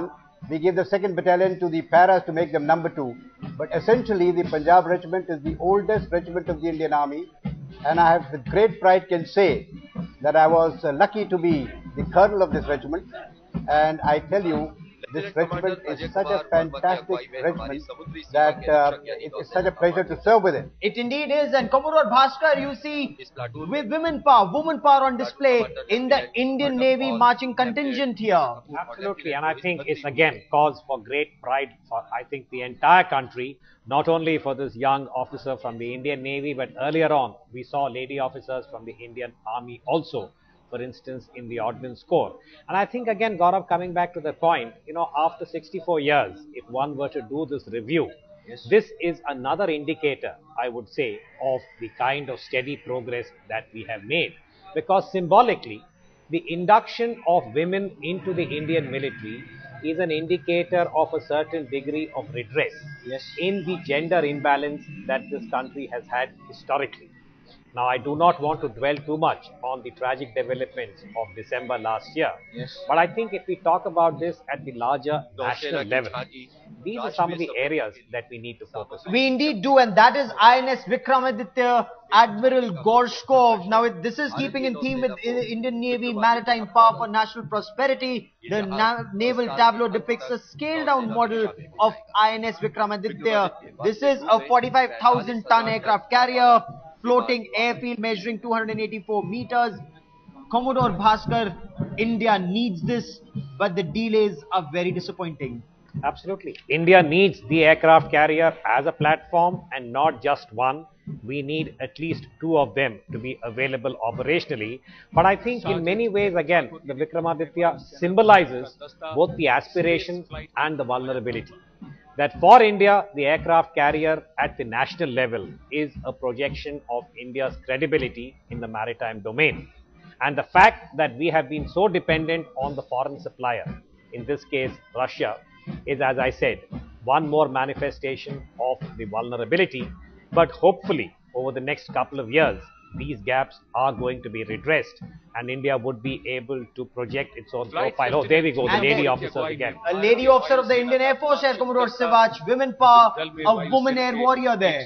We gave the second battalion to the Paras to make them number two. But essentially, the Punjab regiment is the oldest regiment of the Indian Army. And I have with great pride can say that I was uh, lucky to be the colonel of this regiment. And I tell you, this regiment is such a fantastic regiment that uh, it is such a pleasure to serve with it. It indeed is. And Commodore Bhaskar, you see with women power, woman power on display in the Indian Navy marching contingent here. Absolutely. And I think it's again cause for great pride for, I think, the entire country, not only for this young officer from the Indian Navy, but earlier on we saw lady officers from the Indian Army also, for instance, in the Ordnance Corps. And I think again, Gaurav, coming back to the point, you know, after sixty-four years, if one were to do this review, yes, this is another indicator, I would say, of the kind of steady progress that we have made. Because symbolically, the induction of women into the Indian military is an indicator of a certain degree of redress, yes, in the gender imbalance that this country has had historically. Now, I do not want to dwell too much on the tragic developments of December last year, yes, but I think if we talk about this at the larger national level, these are some of the areas that we need to focus on. We indeed do, and that is I N S Vikramaditya Admiral Gorshkov. Now, it, this is keeping in theme with Indian Navy Maritime Power for National Prosperity. The na naval tableau depicts a scaled-down model of I N S Vikramaditya. This is a forty-five thousand ton aircraft carrier, floating airfield measuring two hundred eighty-four meters. Commodore Bhaskar, India needs this, but the delays are very disappointing. Absolutely. India needs the aircraft carrier as a platform and not just one. We need at least two of them to be available operationally. But I think in many ways, again, the Vikramaditya symbolizes both the aspiration and the vulnerability. That for India, the aircraft carrier at the national level is a projection of India's credibility in the maritime domain. And the fact that we have been so dependent on the foreign supplier, in this case Russia, is, as I said, one more manifestation of the vulnerability. But hopefully, over the next couple of years, these gaps are going to be redressed and India would be able to project its own profile. Oh, there we go, the And lady then- officers again. A lady officer of the Indian Air Force, Air Commodore Sivach, women power, a woman air warrior there.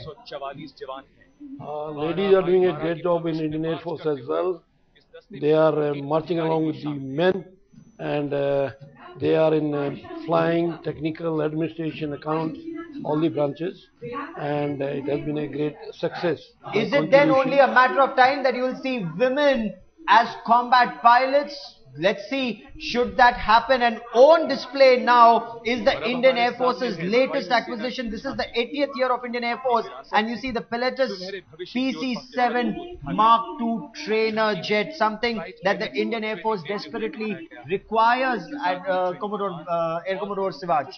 Uh, ladies are doing a great job in Indian Air Force as well. They are uh, marching along with the men, and uh, they are in uh, flying, technical, administration, accounts, all the branches, and uh, it has been a great success. Is it then only a matter of time that you will see women as combat pilots? Let's see, should that happen? And on display now is the Indian Air Force's latest acquisition. This is the eightieth year of Indian Air Force, and you see the Pilatus P C seven Mark two trainer jet, something that the Indian Air Force desperately requires at uh, Commodore, uh, Air Commodore Sivach.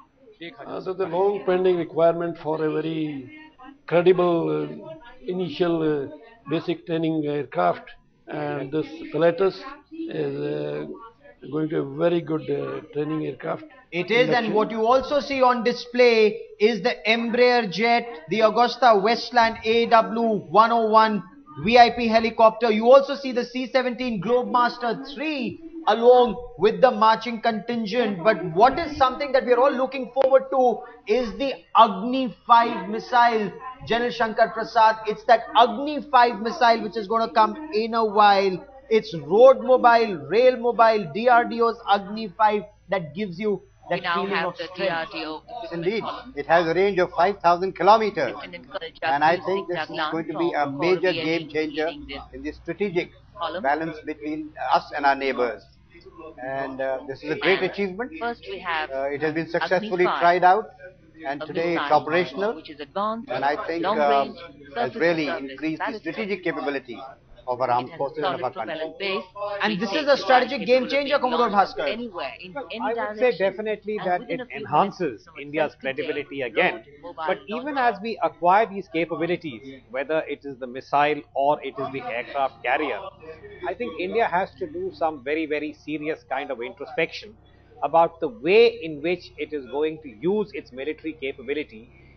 Uh, so the long pending requirement for a very credible uh, initial uh, basic training aircraft, and this Pilatus is uh, going to a very good uh, training aircraft. It is, and Induction. what you also see on display is the Embraer jet, the Augusta Westland A W one oh one V I P helicopter. You also see the C seventeen Globemaster three along with the marching contingent. But what is something that we are all looking forward to is the Agni five missile. General Shankar Prasad, it's that Agni five missile which is going to come in a while. It's road mobile, rail mobile, D R D O's Agni five that gives you that We now feeling have of the strength. D R D O. Indeed, it has a range of five thousand kilometers, Lieutenant Colonel and I Jagmeet think Singh this is Jaglan going to be a from major Corps game changer leading this in the strategic column. balance between us and our neighbors. And uh, this is a great And achievement. First we have Uh, it has been Agni successfully five, tried out, and a today it's missile operational. which is advanced, And I think long uh, range, has surface really to surface increased the ballistic. strategic capability of our armed It has a forces and of solid our country. propellant base. And which this is takes a the strategic target game full of changer, being Commodore launched Bhaskar. Anywhere, in any I would direction. say definitely And that within it a few enhances minutes, some India's advanced credibility detail, again. road, mobile But launch even as we acquire these capabilities, whether it is the missile or it is the aircraft carrier, I think India has to do some very, very serious kind of introspection about the way in which it is going to use its military capability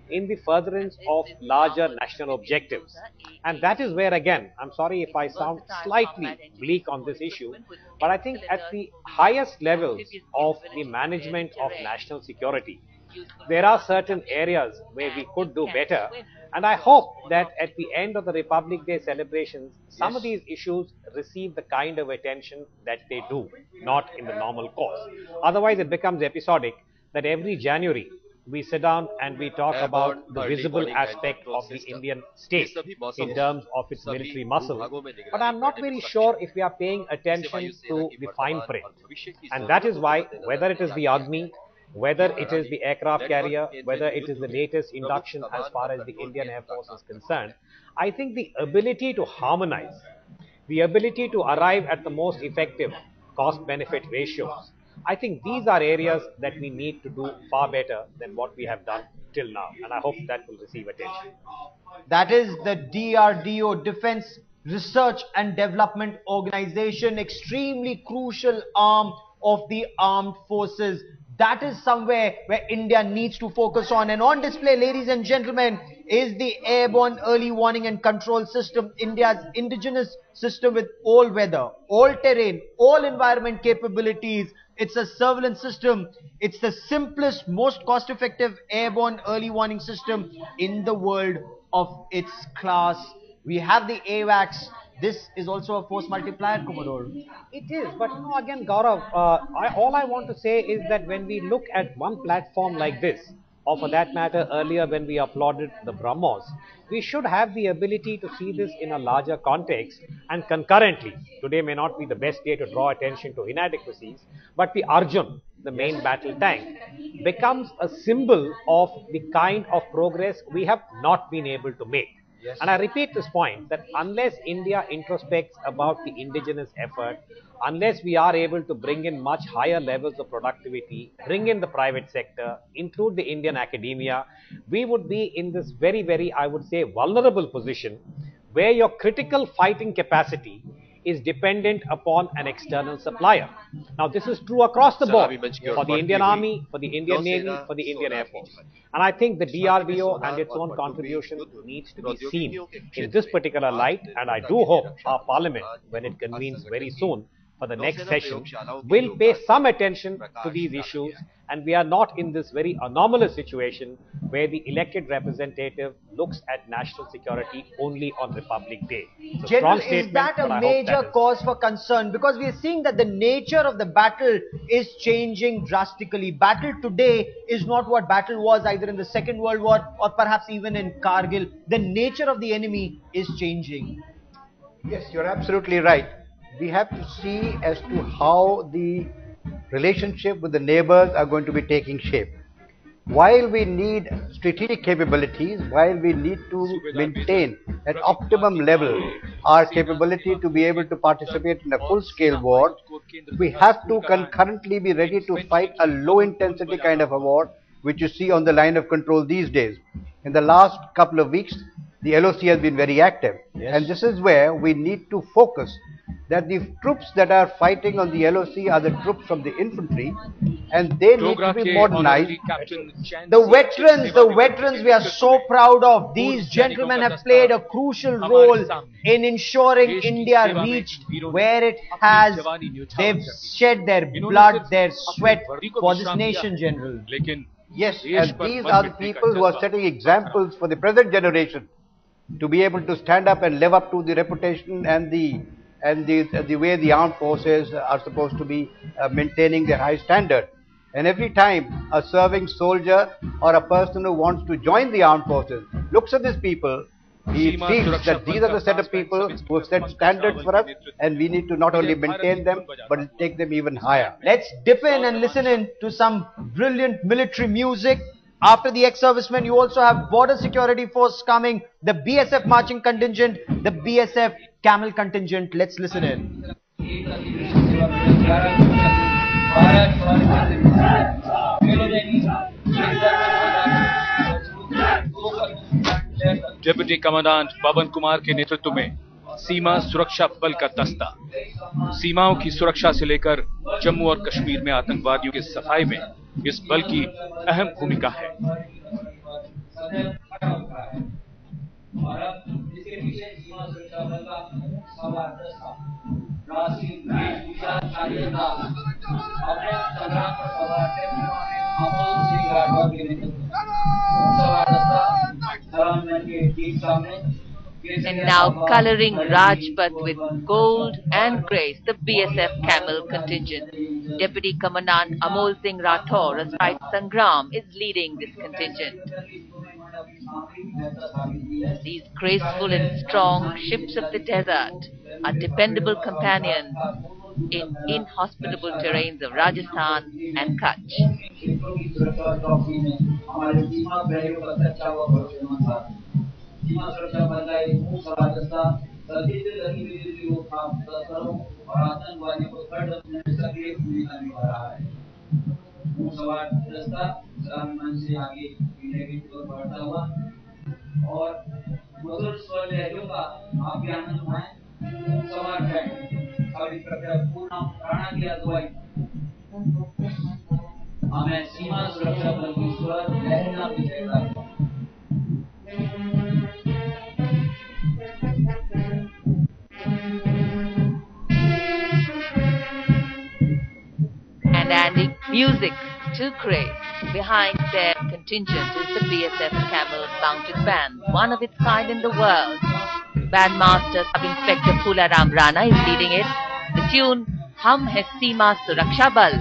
in the furtherance of larger national objectives. And that is where, again, I'm sorry if I sound slightly bleak on this issue, but I think at the highest levels of the management of national security, there are certain areas where we could do better. And I hope that at the end of the Republic Day celebrations, some Yes. of these issues receive the kind of attention that they do, not in the normal course. Otherwise, it becomes episodic that every January we sit down and we talk about the visible aspect of the Indian state in terms of its military muscle. But I'm not very sure if we are paying attention to the fine print. And that is why, whether it is the Agni, whether it is the aircraft carrier, whether it is the latest induction as far as the Indian Air Force is concerned, I think the ability to harmonize, the ability to arrive at the most effective cost-benefit ratios, I think these are areas that we need to do far better than what we have done till now, and I hope that will receive attention. That is the D R D O, Defense Research and Development Organization, extremely crucial arm of the armed forces. That is somewhere where India needs to focus on. And on display, ladies and gentlemen, is the Airborne Early Warning and Control System, India's indigenous system with all weather, all terrain, all environment capabilities. It's a surveillance system. It's the simplest, most cost-effective airborne early warning system in the world of its class. We have the AWACS. This is also a force multiplier, Commodore. It is, but you know, again, Gaurav, uh, I, all I want to say is that when we look at one platform like this, or for that matter, earlier when we applauded the BrahMos, we should have the ability to see this in a larger context, and concurrently, today may not be the best day to draw attention to inadequacies, but the Arjun, the main battle tank, becomes a symbol of the kind of progress we have not been able to make. Yes. And I repeat this point, that unless India introspects about the indigenous effort, unless we are able to bring in much higher levels of productivity, bring in the private sector, include the Indian academia, we would be in this very, very, I would say, vulnerable position where your critical fighting capacity is dependent upon an external supplier. Now, this is true across the board for the Indian Army, for the Indian Navy, for the Indian Air Force. And I think the D R D O and its own contribution needs to be seen in this particular light. And I do hope our Parliament, when it convenes very soon for the next session, will pay some attention to these issues. And we are not in this very anomalous situation where the elected representative looks at national security only on Republic Day. General, is that a major cause for concern? Because we are seeing that the nature of the battle is changing drastically. Battle today is not what battle was either in the Second World War or perhaps even in Kargil. The nature of the enemy is changing. Yes, you're absolutely right. We have to see as to how the relationship with the neighbors are going to be taking shape. While we need strategic capabilities, while we need to maintain at optimum level our capability to be able to participate in a full-scale war, we have to concurrently be ready to fight a low-intensity kind of a war, which you see on the line of control these days. In the last couple of weeks, the L O C has been very active. Yes. And this is where we need to focus that the troops that are fighting on the L O C are the troops from the infantry, and they need to be modernized. The veterans, the veterans we are so proud of. These gentlemen have played a crucial role in ensuring India reached where it has. They've shed their blood, their sweat for this nation, General. Yes, and these are the people who are setting examples for the present generation to be able to stand up and live up to the reputation and the and the, the way the armed forces are supposed to be uh, maintaining their high standard. And every time a serving soldier or a person who wants to join the armed forces looks at these people, he feels that these are the set of people who have set standards for us, and we need to not only maintain them, but take them even higher. Let's dip in and listen in to some brilliant military music. After the ex-servicemen, you also have Border Security Force coming, the B S F marching contingent, the B S F camel contingent. Let's listen in. Deputy commandant Pawan Kumar के नेतृत्व में सीमा सुरक्षा बल का दस्ता सीमाओं की सुरक्षा से लेकर जम्मू और कश्मीर में आतंकवादियों की सफाई में इस बल की अहम भूमिका है। सदैव खड़ा उतरा है। और अब इसके पीछे सीमा सुरक्षा बल का सवार दस्ता राष्ट्रीय वेशभूषा शाही अंदाज अपने संग्राम पर सवार अमोल सिंह राठौर के नेतृत्व सवार दस्ता सलाम के ठीक सामने। And now coloring Rajpath with gold and grace, the B S F Camel contingent. Deputy Commandant Amol Singh Rathore, astride Sangram, is leading this contingent. These graceful and strong ships of the desert are dependable companions in inhospitable terrains of Rajasthan and Kutch. सीमा सुरक्षा बल का एक मुख्य सवार दस्ता संदिग्ध गतिविधियों की रोकथाम तस्करों और आतंकवादियों को खड़ रखने में सक्रिय भूमिका निभा रहा है। मुख्य सवार दस्ता सलामी मंच से आगे पीछे की ओर बढ़ता हुआ और मधुर स्वर लहरियों का आप भी आनंद उठाएं। मुख्य सवार बैंड और इस प्रकार पूर्ण प्राणा की अगुवाई हमें सीमा सुरक्षा बल की स्वर लहरियां बिखेरता है। And adding music to grace. Behind their contingent is the B S F Camel Mounted Band, one of its kind in the world. Bandmaster Sub-Inspector Phularam Rana is leading it. The tune Hum Hai Seema Suraksha Bal.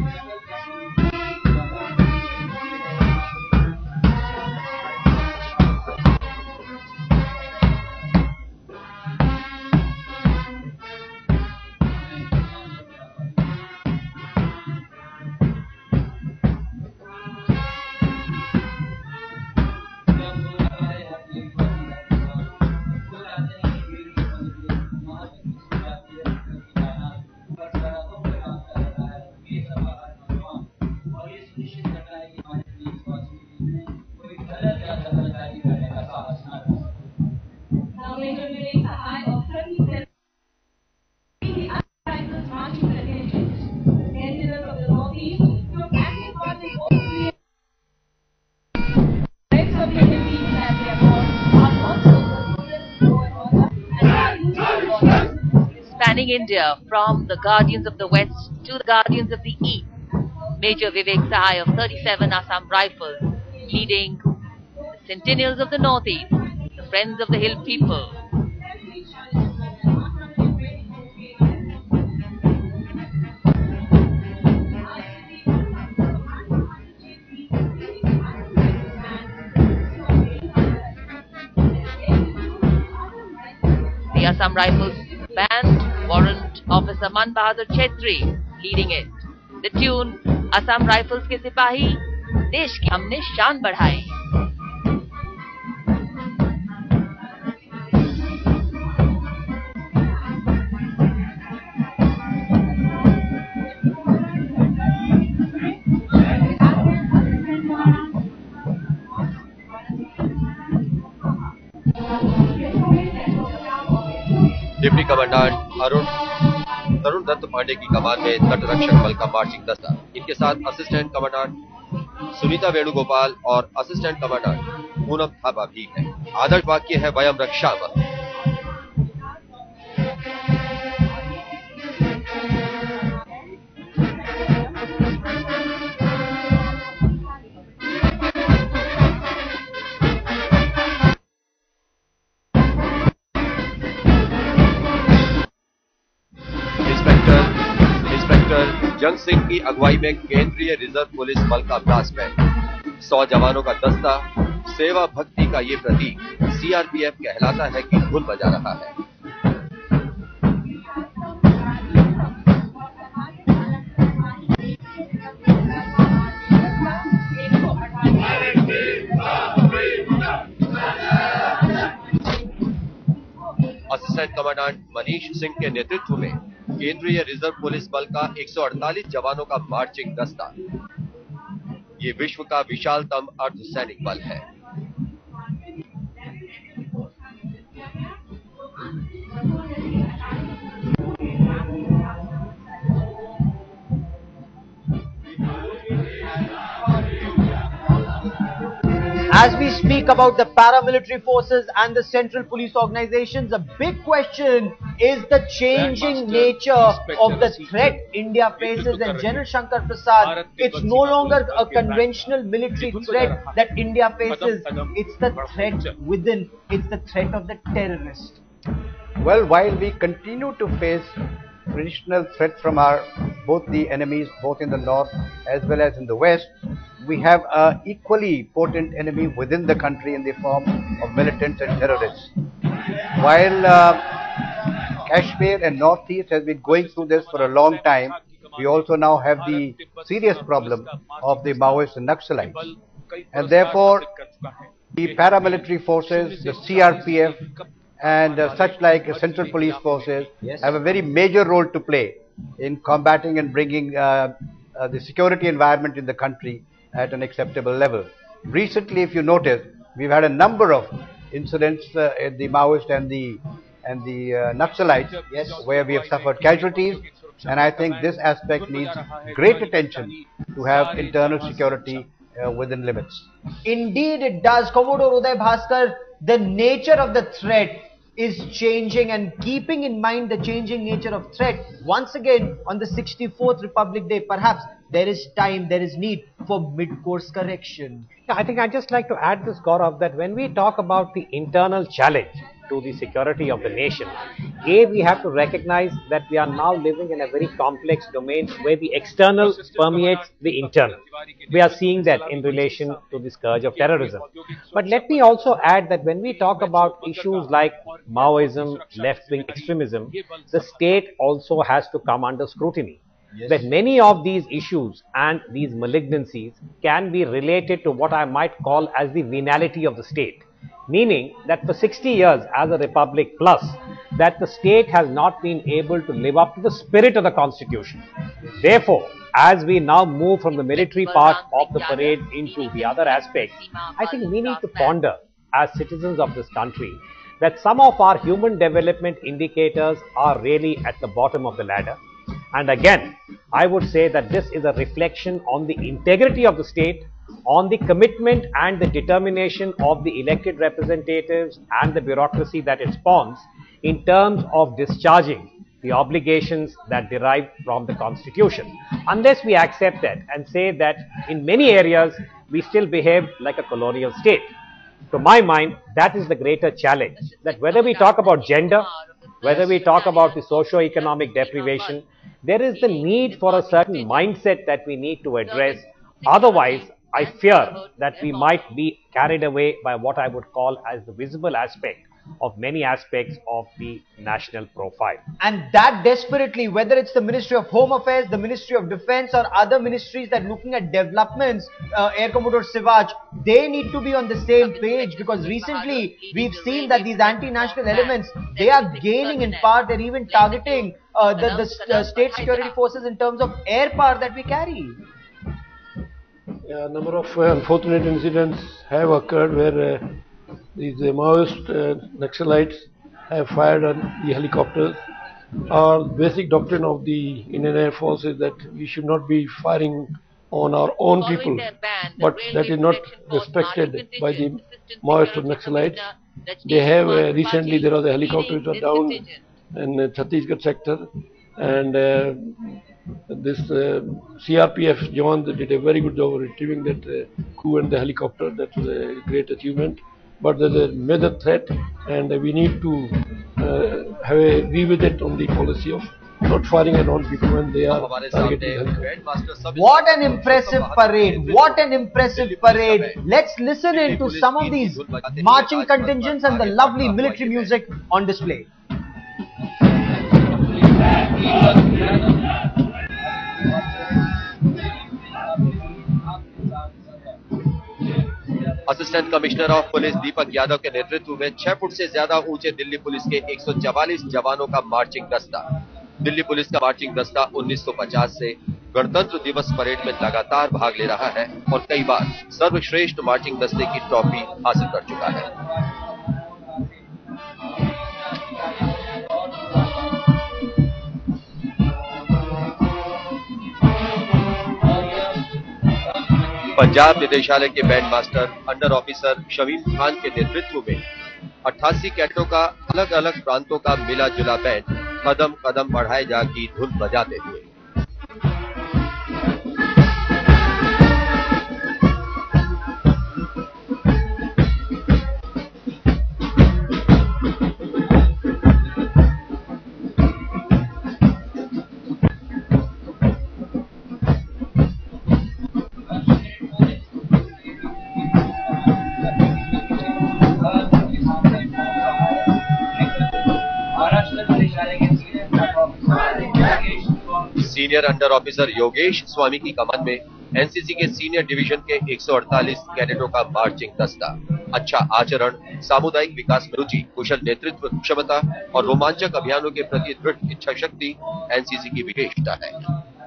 Spanning India from the Guardians of the West to the Guardians of the East, Major Vivek Sahai of thirty-seven Assam Rifles leading the Sentinels of the Northeast, the Friends of the Hill People. The Assam Rifles Band, Warrant Officer Man Bahadur Chetri leading it. The tune Assam Rifles के सिपाही देश की हमने शान बढ़ाई. Deputy commandant Arun Tarun Dutt Pandey की कमान में तट रक्षक बल का मार्चिंग दस्ता, इनके साथ असिस्टेंट कमांडेंट सुनीता वेणुगोपाल और असिस्टेंट कमांडेंट पूनम थापा भी है। आदर्श वाक्य है वयम रक्षामः। जंग सिंह की अगुवाई में केंद्रीय रिजर्व पुलिस बल का ब्रास बैंड, सौ जवानों का दस्ता, सेवा भक्ति का ये प्रतीक सीआरपीएफ कहलाता है कि धुन बजा रहा है। असिस्टेंट कमांडेंट मनीष सिंह के नेतृत्व में केंद्रीय रिजर्व पुलिस बल का एक सौ अड़तालीस जवानों का मार्चिंग दस्ता, ये विश्व का विशालतम अर्धसैनिक बल है। As we speak about the paramilitary forces and the central police organizations, a big question is the changing nature of the threat India faces. And General Shankar Prasad, it's no longer a conventional military threat that India faces, it's the threat within, it's the threat of the terrorist. Well, while we continue to face traditional threats from our both the enemies, both in the north as well as in the west, we have an equally potent enemy within the country in the form of militants and terrorists. While uh, Kashmir and Northeast has been going through this for a long time, we also now have the serious problem of the Maoists and Naxalites. And therefore, the paramilitary forces, the C R P F, and uh, such like uh, central police forces Yes. have a very major role to play in combating and bringing uh, uh, the security environment in the country at an acceptable level. Recently, if you notice, we've had a number of incidents uh, in the Maoist and the and the uh, Naxalites, Yes. where we have suffered casualties, and I think this aspect needs great attention to have internal security uh, within limits. Indeed it does. Commodore Uday Bhaskar, the nature of the threat is changing, and keeping in mind the changing nature of threat, once again on the sixty-fourth Republic Day, perhaps there is time, there is need for mid-course correction. Yeah, I think I'd just like to add this, Gaurav, that when we talk about the internal challenge to the security of the nation, A, we have to recognize that we are now living in a very complex domain where the external permeates the internal. We are seeing that in relation to the scourge of terrorism. But let me also add that when we talk about issues like Maoism, left-wing extremism, the state also has to come under scrutiny. Yes. That many of these issues and these malignancies can be related to what I might call as the venality of the state. Meaning that for sixty years as a republic plus, that the state has not been able to live up to the spirit of the constitution. Therefore, as we now move from the military part of the parade into the other aspects, I think we need to ponder as citizens of this country that some of our human development indicators are really at the bottom of the ladder. And again, I would say that this is a reflection on the integrity of the state, on the commitment and the determination of the elected representatives and the bureaucracy that it spawns in terms of discharging the obligations that derive from the constitution. Unless we accept that and say that in many areas we still behave like a colonial state. To my mind, that is the greater challenge, that whether we talk about gender, whether we talk about the socio-economic deprivation, there is the need for a certain mindset that we need to address. Otherwise, I fear that we might be carried away by what I would call as the visible aspect of many aspects of the national profile. And that desperately, whether it's the Ministry of Home Affairs, the Ministry of Defense, or other ministries that are looking at developments, uh, Air Commodore Sivaj, they need to be on the same page, because recently we've seen that these anti-national elements, they are gaining in power. They're even targeting uh, the, the uh, state security forces in terms of air power that we carry. A number of uh, unfortunate incidents have occurred where uh, these uh, Maoist uh, Naxalites have fired on the helicopters. Our basic doctrine of the Indian Air Force is that we should not be firing on our own people, but that is not respected by the Maoist Naxalites. They have uh, recently there was a helicopter which was down in uh, Chhattisgarh sector, and uh, this uh, C R P F Jawan did a very good job of retrieving that uh, crew and the helicopter. That was a great achievement. But there's a major threat, and uh, we need to uh, have a revisit on the policy of not firing at on people when they are targeting helicopter. What an impressive parade! What an impressive parade! Let's listen in to some of these marching contingents and the lovely military music on display. Assistant commissioner of police Deepak Yadav के नेतृत्व में छह foot से ज्यादा ऊंचे Delhi police के एक सौ चवालीस जवानों का मार्चिंग दस्ता। दिल्ली पुलिस का मार्चिंग दस्ता उन्नीस सौ पचास से गणतंत्र दिवस परेड में लगातार भाग ले रहा है और कई बार सर्वश्रेष्ठ मार्चिंग दस्ते की ट्रॉफी हासिल कर चुका है। पंजाब निदेशालय के band master under officer Shamim Khan के नेतृत्व में अट्ठासी कैडेटों का अलग अलग प्रांतों का मिला जुला बैंड कदम कदम बढ़ाए जा की धुन बजाते हुए senior under officer Yogesh Swami की कमान में एनसीसी के सीनियर डिवीजन के एक सौ अड़तालीस कैडेटों का मार्चिंग दस्ता अच्छा आचरण, सामुदायिक विकास में रुचि, कुशल नेतृत्व क्षमता और रोमांचक अभियानों के प्रति दृढ़ इच्छा शक्ति एनसीसी की विशेषता है।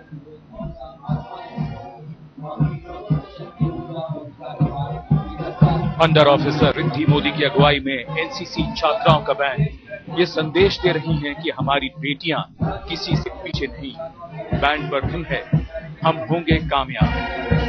अंडर ऑफिसर रिद्धि मोदी की अगुवाई में एनसीसी छात्राओं का बैंड ये संदेश दे रही हैं कि हमारी बेटियां किसी से पीछे नहीं। बैंड पर धुन है, हम होंगे कामयाब।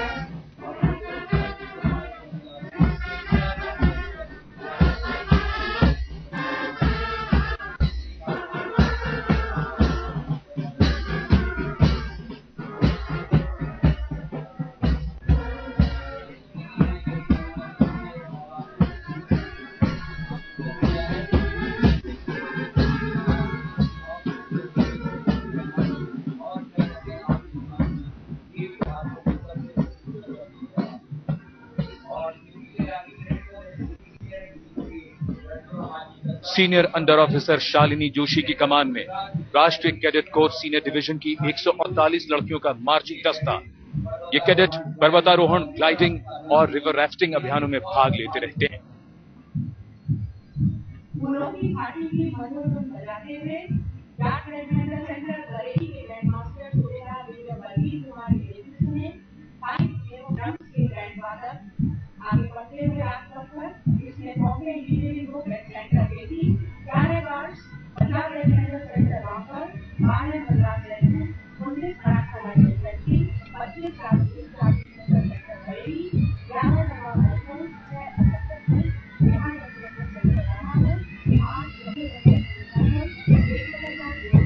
Senior under officer Shalini Joshi की कमान में राष्ट्रीय कैडेट कोर सीनियर डिवीजन की एक सौ अड़तालीस लड़कियों का मार्चिंग दस्ता। ये कैडेट पर्वतारोहण, ग्लाइडिंग और रिवर राफ्टिंग अभियानों में भाग लेते रहते हैं। आगे बढ़ते हुए रास्ता पर इसमें बॉम्बे इंजीनियरिंग ग्रुप एक्सलेंट करके ग्यारह बार पंजाब रेजिडेंशियल सेंटर रामपुर, बारह मद्रास रेजिडेंट, उन्नीस मराठवाड़ा रेजिडेंट, पच्चीस राजपूत सेंटर बरेली, ग्यारह नवा महसूल, छह अठहत्तर में बिहार रेजिडेंशियल सेंटर रामपुर, आठ रेजिडेंशियल सेंटर एक हजार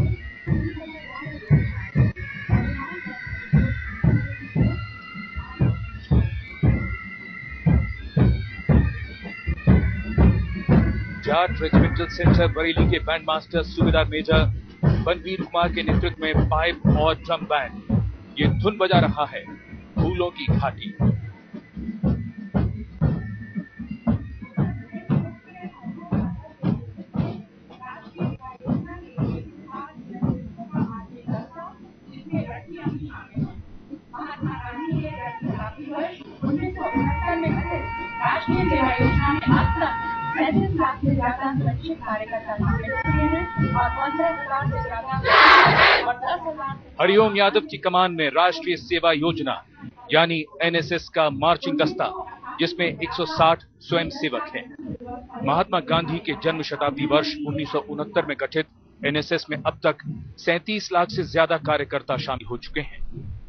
जाट रेजिमेंटल सेंटर बरेली के बैंड मास्टर सूबेदार मेजर बनवीर कुमार के नेतृत्व में पाइप और ड्रम बैंड ये धुन बजा रहा है, फूलों की घाटी। राष्ट्रीय सेवा योजना में अब तक पैंतीस लाख से ज्यादा सुरक्षित कार्यकर्ता शामिल हुए हैं और पंद्रह हजार से ज्यादा और दस हजार। हरिओम यादव की कमान में राष्ट्रीय सेवा योजना यानी एनएसएस का मार्चिंग दस्ता, जिसमें एक सौ साठ स्वयं सेवक हैं। महात्मा गांधी के जन्म शताब्दी वर्ष उन्नीस सौ उनहत्तर में गठित एनएसएस में अब तक सैंतीस लाख से ज्यादा कार्यकर्ता शामिल हो चुके हैं।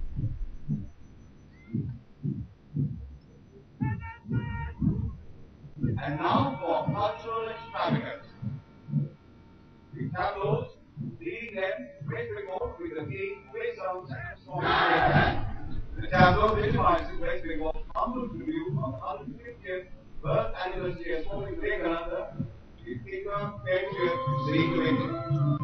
And now for cultural extravagance. The tableaus, leading them, West Bengal with the theme, West Sounds and Songs. The tableau minimizes West Bengal's humble tribute on the one hundred fiftieth birth anniversary of Swami Vivekananda, the thinker, patriot, Sri Vivekananda.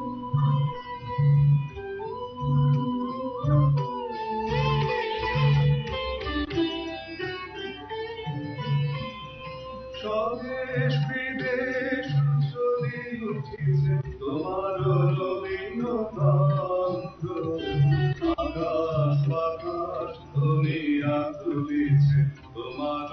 স্বদেশ বিদেশ চলি উঠিছে তোমার রবীন্দ্রনাথ, আকাশ বাতাস দুনিয়া তুলিছে তোমার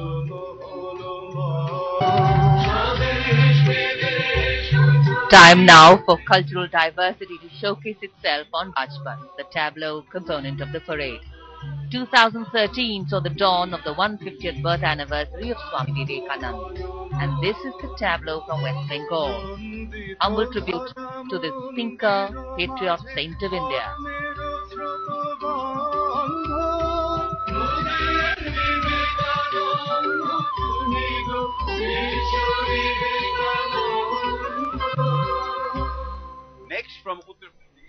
Time now for cultural diversity to showcase itself on Rajpath, the tableau component of the parade. two thousand thirteen saw the dawn of the one hundred fiftieth birth anniversary of Swami Vivekananda, and this is the tableau from West Bengal. Humble tribute to this thinker, patriot, saint of India. Next from Uttar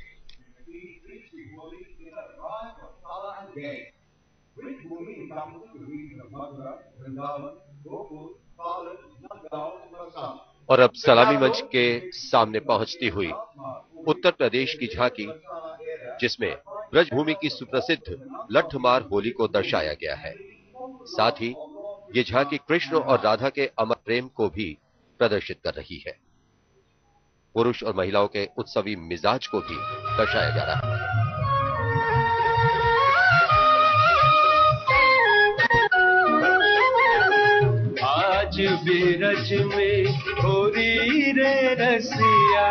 और अब सलामी मंच के सामने पहुंचती हुई उत्तर प्रदेश की झांकी, जिसमें ब्रजभूमि की सुप्रसिद्ध लठमार होली को दर्शाया गया है। साथ ही ये झांकी कृष्ण और राधा के अमर प्रेम को भी प्रदर्शित कर रही है। पुरुष और महिलाओं के उत्सवी मिजाज को भी दर्शाया जा रहा है। आज बिरज में होरी रे रसिया,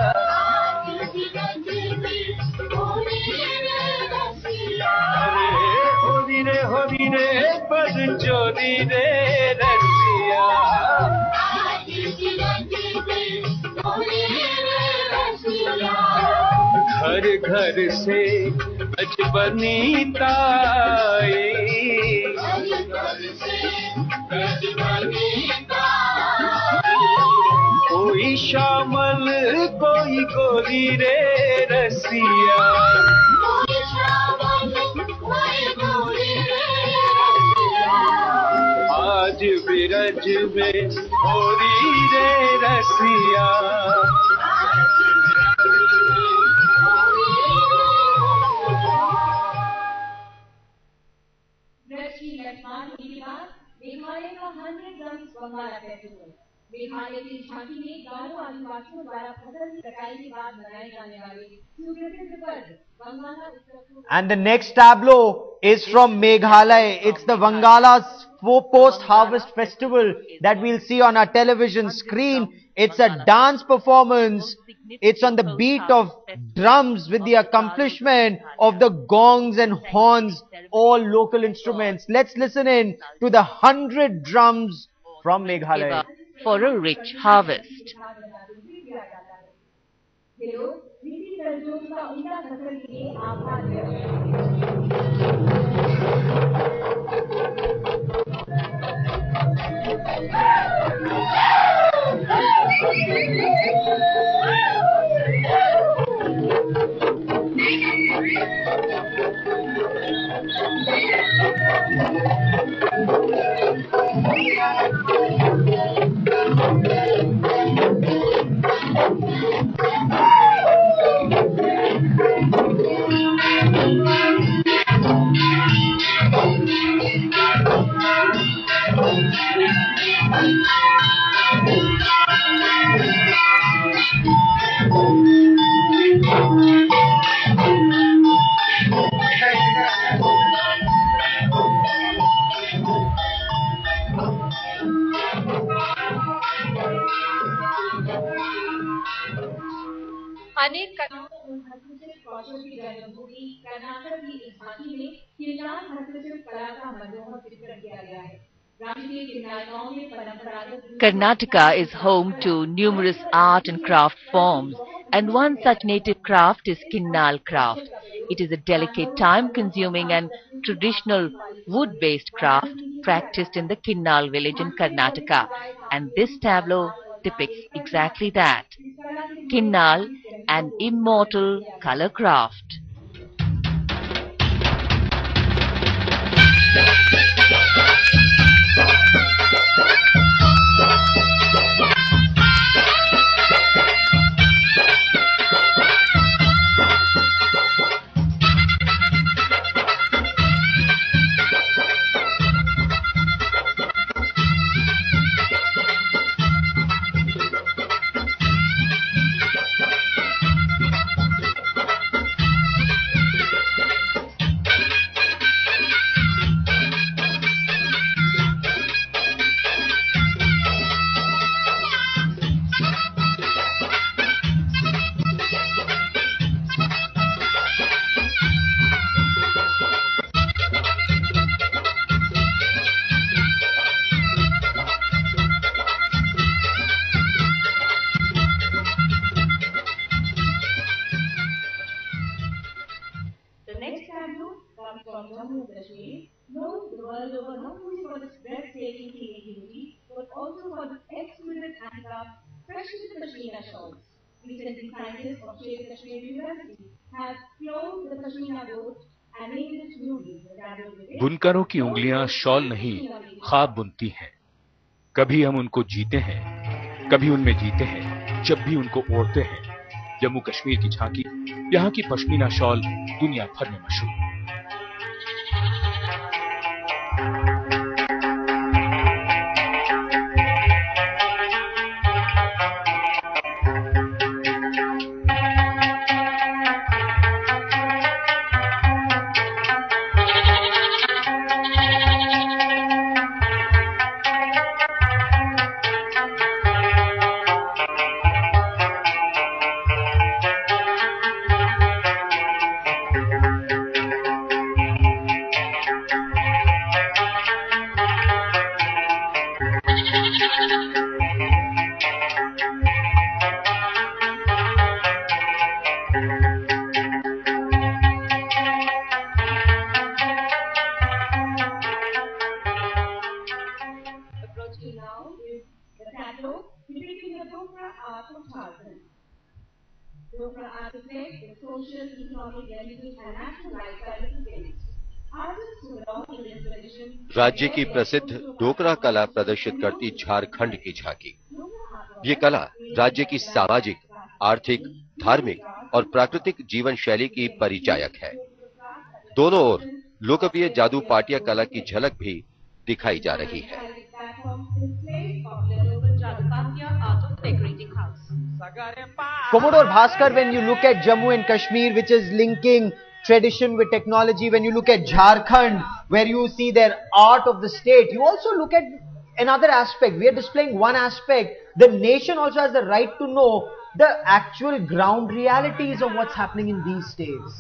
अरे होरी रे होरी रे पद चोरी रे रसिया, घर घर से बजबनी ताई, कोई शामल कोई गोरी रे रसिया, आज बिरज में होरी रे रसिया। मेघालय का hundred drums Wangala festival. Meghalaya की झांकी में गारो आदिवासियों द्वारा फसल की कटाई के बाद मनाए जाने वाले सुप्रसिद्ध पर्व बंगाला उत्सव। And the next tableau is from Meghalaya. It's the Bangala's post-harvest festival that we'll see on our television screen. It's a dance performance. It's on the beat of drums with the accompaniment of the gongs and horns, all local instruments. Let's listen in to the hundred drums from Meghalaya. For a rich harvest. अनेक कौशल की जन्मभूमि कर्नाटक की इस झांकी में किन्नार हस्तशिल्प कला का मनोहर चित्रण किया गया है। Karnataka is home to numerous art and craft forms, and one such native craft is Kinnal craft. It is a delicate, time-consuming and traditional wood-based craft practiced in the Kinnal village in Karnataka, and this tableau depicts exactly that. Kinnal, an immortal color craft. Known the world over not only for its breathtaking scenic beauty, but also recently scientists of State Kashmir University have cloned the Pashmina goat and named it Nuri. बुनकरों की उंगलियां shawl नहीं ख्वाब बुनती हैं। कभी हम उनको जीते हैं, कभी उनमें जीते हैं, जब भी उनको ओढ़ते हैं। जम्मू कश्मीर की झांकी, यहाँ की पश्मीना शॉल दुनिया भर में मशहूर। राज्य की प्रसिद्ध डोकरा कला प्रदर्शित करती झारखंड की झांकी। ये कला राज्य की सामाजिक, आर्थिक, धार्मिक और प्राकृतिक जीवन शैली की परिचायक है। दोनों ओर लोकप्रिय जादू पाटिया कला की झलक भी दिखाई जा रही है। Commodore Bhaskar, when you look at Jammu and Kashmir, which is linking tradition with technology, when you look at Jharkhand, where you see their art of the state, you also look at another aspect. We are displaying one aspect. The nation also has the right to know the actual ground realities of what's happening in these states.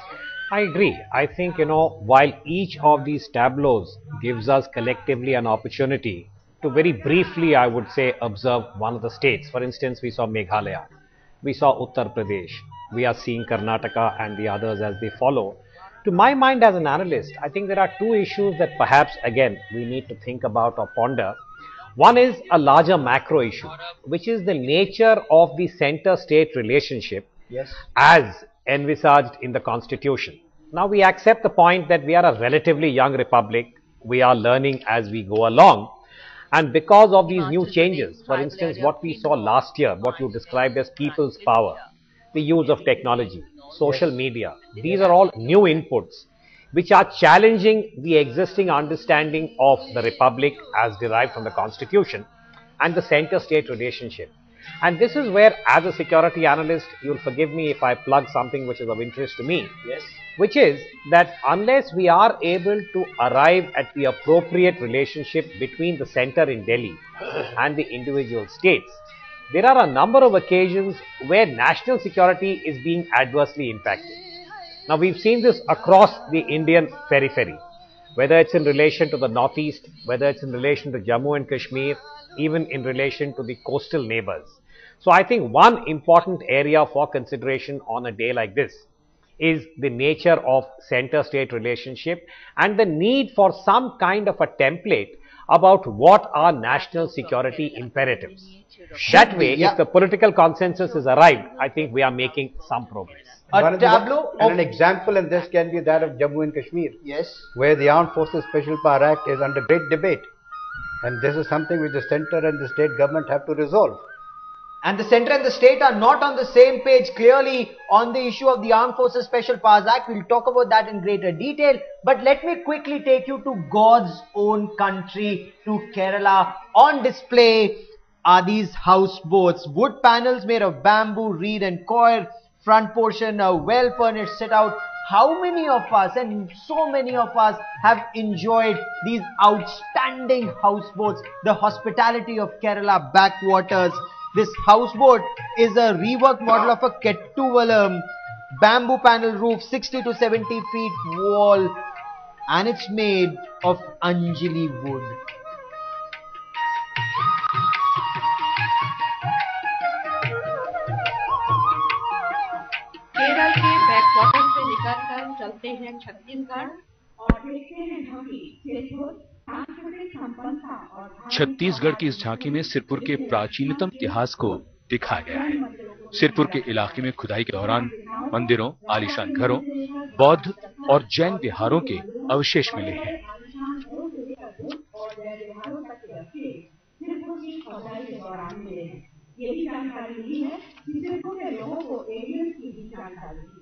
I agree. I think, you know, while each of these tableaus gives us collectively an opportunity to very briefly, I would say, observe one of the states. For instance, we saw Meghalaya, we saw Uttar Pradesh, we are seeing Karnataka and the others as they follow. To my mind as an analyst, I think there are two issues that perhaps again we need to think about or ponder. One is a larger macro issue, which is the nature of the center-state relationship yes. as envisaged in the Constitution. Now we accept the point that we are a relatively young republic, we are learning as we go along, and because of these new changes, for instance, what we saw last year, what you described as people's power, the use of technology, social media, these are all new inputs which are challenging the existing understanding of the republic as derived from the Constitution and the center-state relationship. And this is where, as a security analyst, you'll forgive me if I plug something which is of interest to me, yes. which is that unless we are able to arrive at the appropriate relationship between the center in Delhi and the individual states, there are a number of occasions where national security is being adversely impacted. Now, we've seen this across the Indian periphery, whether it's in relation to the northeast, whether it's in relation to Jammu and Kashmir, even in relation to the coastal neighbors. So, I think one important area for consideration on a day like this is the nature of center-state relationship and the need for some kind of a template about what are national security imperatives. That way, yeah. if the political consensus is arrived, I think we are making some progress. A tableau and an example in this can be that of Jammu and Kashmir, yes, where the Armed Forces Special Power Act is under great debate, and this is something which the centre and the state government have to resolve. And the centre and the state are not on the same page clearly on the issue of the Armed Forces Special Powers Act. We'll talk about that in greater detail. But let me quickly take you to God's own country, to Kerala. On display are these houseboats, wood panels made of bamboo, reed and coir, front portion a well furnished sit out. How many of us, and so many of us, have enjoyed these outstanding houseboats, the hospitality of Kerala backwaters. This houseboat is a reworked model of a Kettuvalam bamboo panel roof, sixty to seventy feet wall, and it's made of Anjali wood. Kerala के backwater से निकलकर चलते हैं छत्तीसगढ़ और देखते हैं झांकी सिरपुर सांस्कृतिक संपन्नता और छत्तीसगढ़ की इस झांकी में सिरपुर के प्राचीनतम इतिहास को दिखाया गया है। सिरपुर के इलाके में खुदाई के दौरान मंदिरों, आलीशान घरों, बौद्ध और जैन विहारों के अवशेष मिले हैं। ये भी जानकारी मिली है कि सिरपुर के लोगों को एलियंस की भी जानकारी थी।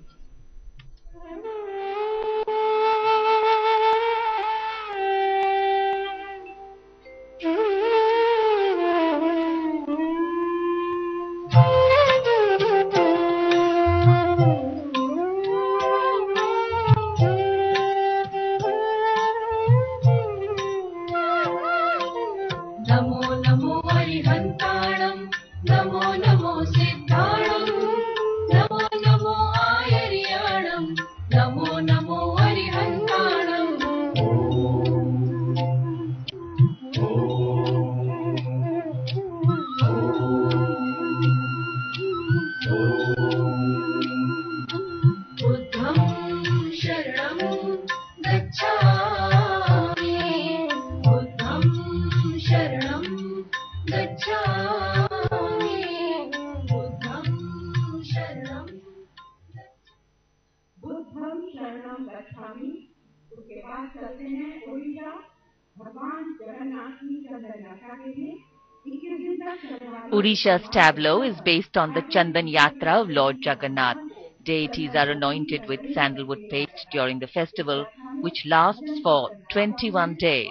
Odisha's tableau is based on the Chandan Yatra of Lord Jagannath. Deities are anointed with sandalwood paste during the festival, which lasts for twenty-one days.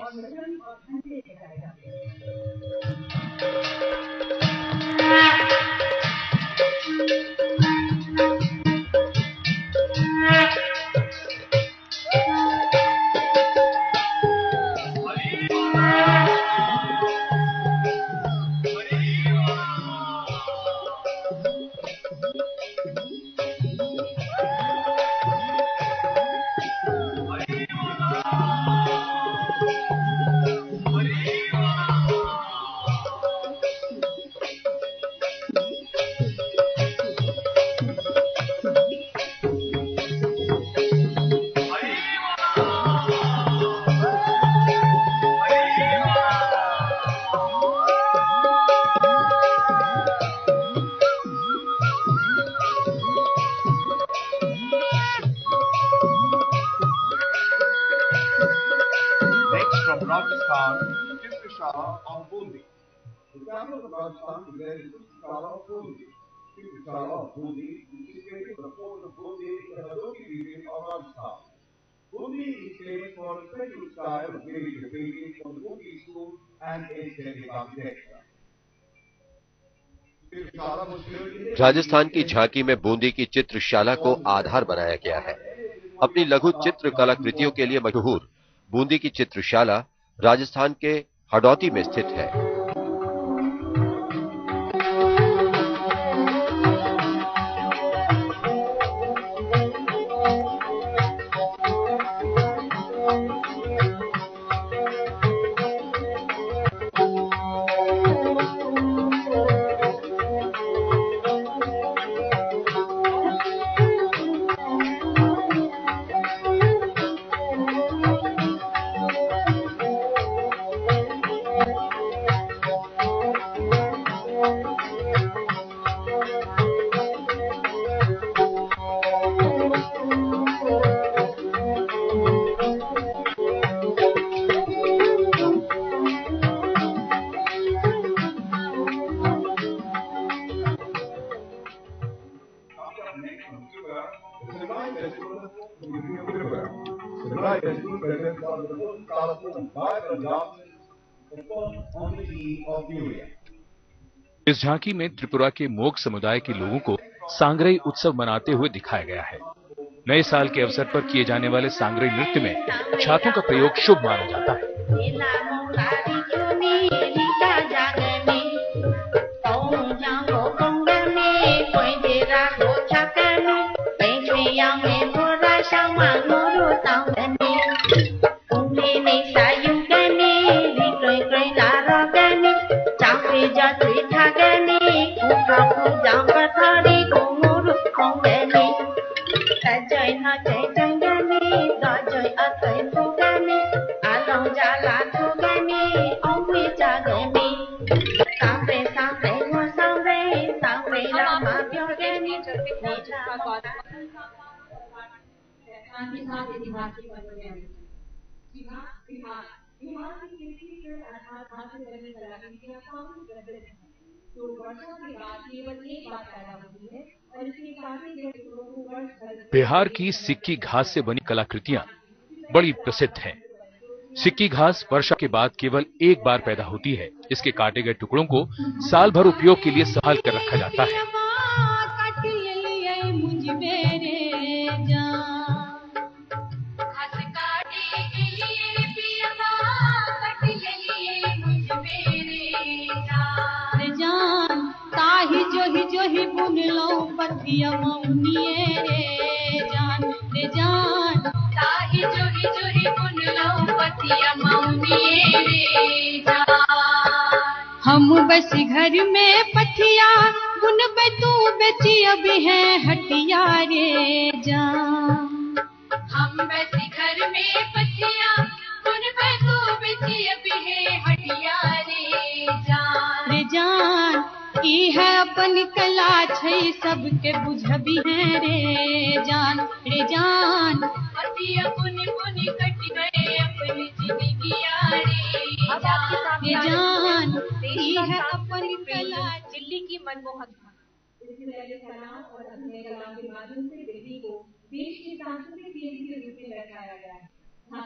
Rajasthan, Chitrashala of Bundi. The capital of Rajasthan today is Chitrashala of Bundi. Chitrashala of Bundi is situated on the port of Bundi in the Hadopi region of Rajasthan. Bundi is famous for a special style of building the buildings from the Bundi school and aesthetic architecture. Rajasthan की झांकी में बूंदी की चित्रशाला को आधार बनाया गया है। अपनी लघु चित्र कलाकृतियों के लिए मशहूर बूंदी की चित्रशाला राजस्थान के हडौती में स्थित है। इस झांकी में त्रिपुरा के मोग समुदाय के लोगों को सांगरई उत्सव मनाते हुए दिखाया गया है। नए साल के अवसर पर किए जाने वाले सांगरई नृत्य में छातों का प्रयोग शुभ माना जाता है। तो वर्षों के बाद केवल एक बात पैदा होती है और इसके काफी गए टुकड़ों को वर्ष भर बिहार की सिक्की घास से बनी कलाकृतियां बड़ी प्रसिद्ध हैं। सिक्की घास वर्षा के बाद केवल एक बार पैदा होती है। इसके काटे गए टुकड़ों को साल भर उपयोग के लिए संभाल कर रखा जाता है। जो ही बुन लो पतिया मौनिए रे जान रे जान ताही जो ही जो ही बुन लो पतिया मौनिए रे जान हम बस घर में पथिया बुन बे तू बेची अभी है हटिया रे जान हम बस घर में पथिया बुन बे तू बेची अभी है हटिया रे जान रे जान ई है अपन कला छै सबके बुझबी है रे जान रे जान पतिया पुनि पुनि कट गए अपनी जिंदगी रे जान ई है अपन कला। दिल्ली की मनमोहक कला और अभिनय कला के माध्यम से दिल्ली को देश की सांस्कृतिक केंद्र के रूप में दर्शाया गया है।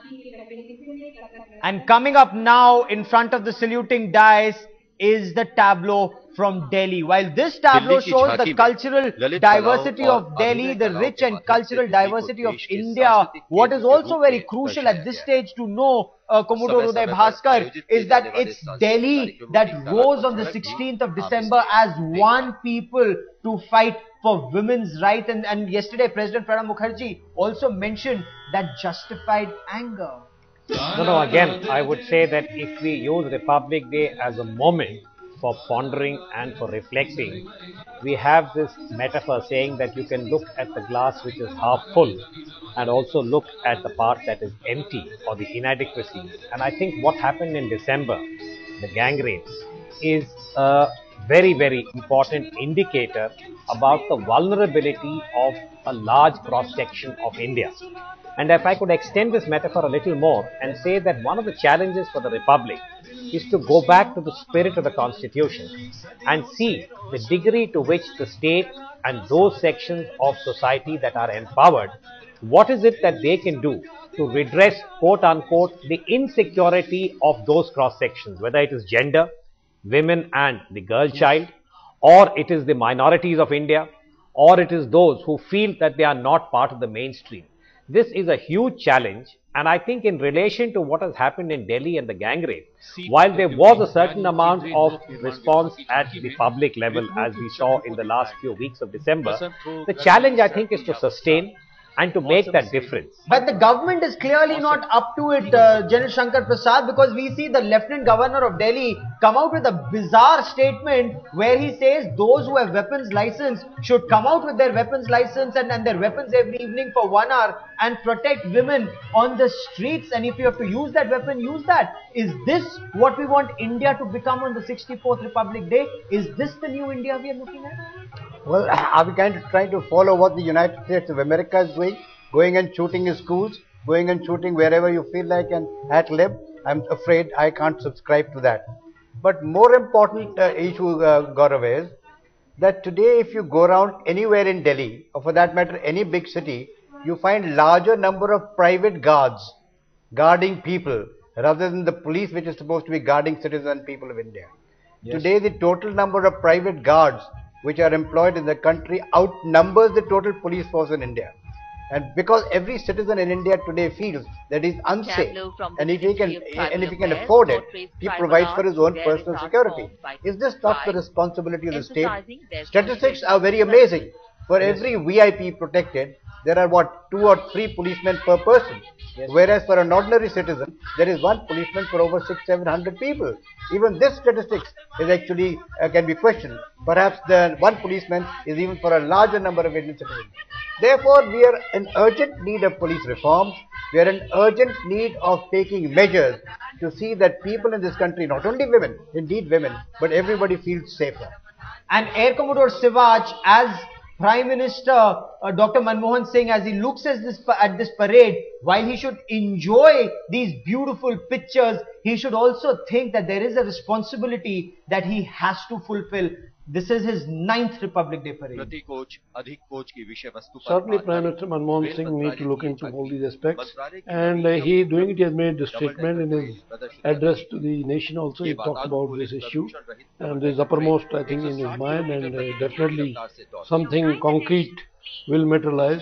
And coming up now in front of the saluting dais is the tableau from Delhi. While this tableau shows the cultural diversity of Delhi, the rich and cultural diversity of India, what is also very crucial at this stage to know, uh, Commodore Uday Bhaskar, is that it's Delhi that rose on the sixteenth of December as one people to fight for women's rights. And, and yesterday President Pranab Mukherjee also mentioned that justified anger. No, no, again, I would say that if we use Republic Day as a moment for pondering and for reflecting, we have this metaphor saying that you can look at the glass which is half full and also look at the part that is empty or the inadequacies. And I think what happened in December, the gang rapes, is a very, very important indicator about the vulnerability of a large cross-section of India. And if I could extend this metaphor a little more and say that one of the challenges for the Republic is to go back to the spirit of the Constitution and see the degree to which the state and those sections of society that are empowered, what is it that they can do to redress, quote unquote, the insecurity of those cross sections, whether it is gender, women and the girl child, or it is the minorities of India, or it is those who feel that they are not part of the mainstream. This is a huge challenge, and I think in relation to what has happened in Delhi and the gang rape, while there was a certain amount of response at the public level as we saw in the last few weeks of December, the challenge I think is to sustain and to make that difference. But the government is clearly not up to it, uh, General Shankar Prasad, because we see the Lieutenant Governor of Delhi come out with a bizarre statement where he says those who have weapons license should come out with their weapons license and, and their weapons every evening for one hour and protect women on the streets, and if you have to use that weapon, use that. Is this what we want India to become on the sixty-fourth Republic Day? Is this the new India we are looking at? Well, are we kind of trying to follow what the United States of America is doing? Going and shooting in schools, going and shooting wherever you feel like and at lib? I'm afraid I can't subscribe to that. But more important uh, issue, uh, Gaurav, is that today if you go around anywhere in Delhi, or for that matter any big city, you find larger number of private guards guarding people rather than the police which is supposed to be guarding citizens and people of India. Yes. Today the total number of private guards which are employed in the country outnumbers the total police force in India. And because every citizen in India today feels that he is unsafe, and if he can, and if he can afford it, he provides for his own personal security. Is this not the responsibility of the state? Statistics are very amazing. For every V I P protected, there are what, two or three policemen per person. Yes. Whereas for an ordinary citizen, there is one policeman for over six, seven hundred people. Even this statistics is actually uh, can be questioned. Perhaps the one policeman is even for a larger number of Indian citizens. Therefore, we are in urgent need of police reforms. We are in urgent need of taking measures to see that people in this country, not only women, indeed women, but everybody feels safer. And Air Commodore Sivaj, as Prime Minister uh, Doctor Manmohan Singh, as he looks at this at this parade, while he should enjoy these beautiful pictures, he should also think that there is a responsibility that he has to fulfill. This is his ninth Republic Day parade. Certainly, Prime Minister Manmohan Singh needs to look into all these aspects, and uh, he doing it. He has made the statement in his address to the nation. Also, he talked about this issue, and this is uppermost, I think, in his mind, and uh, definitely something concrete will materialize.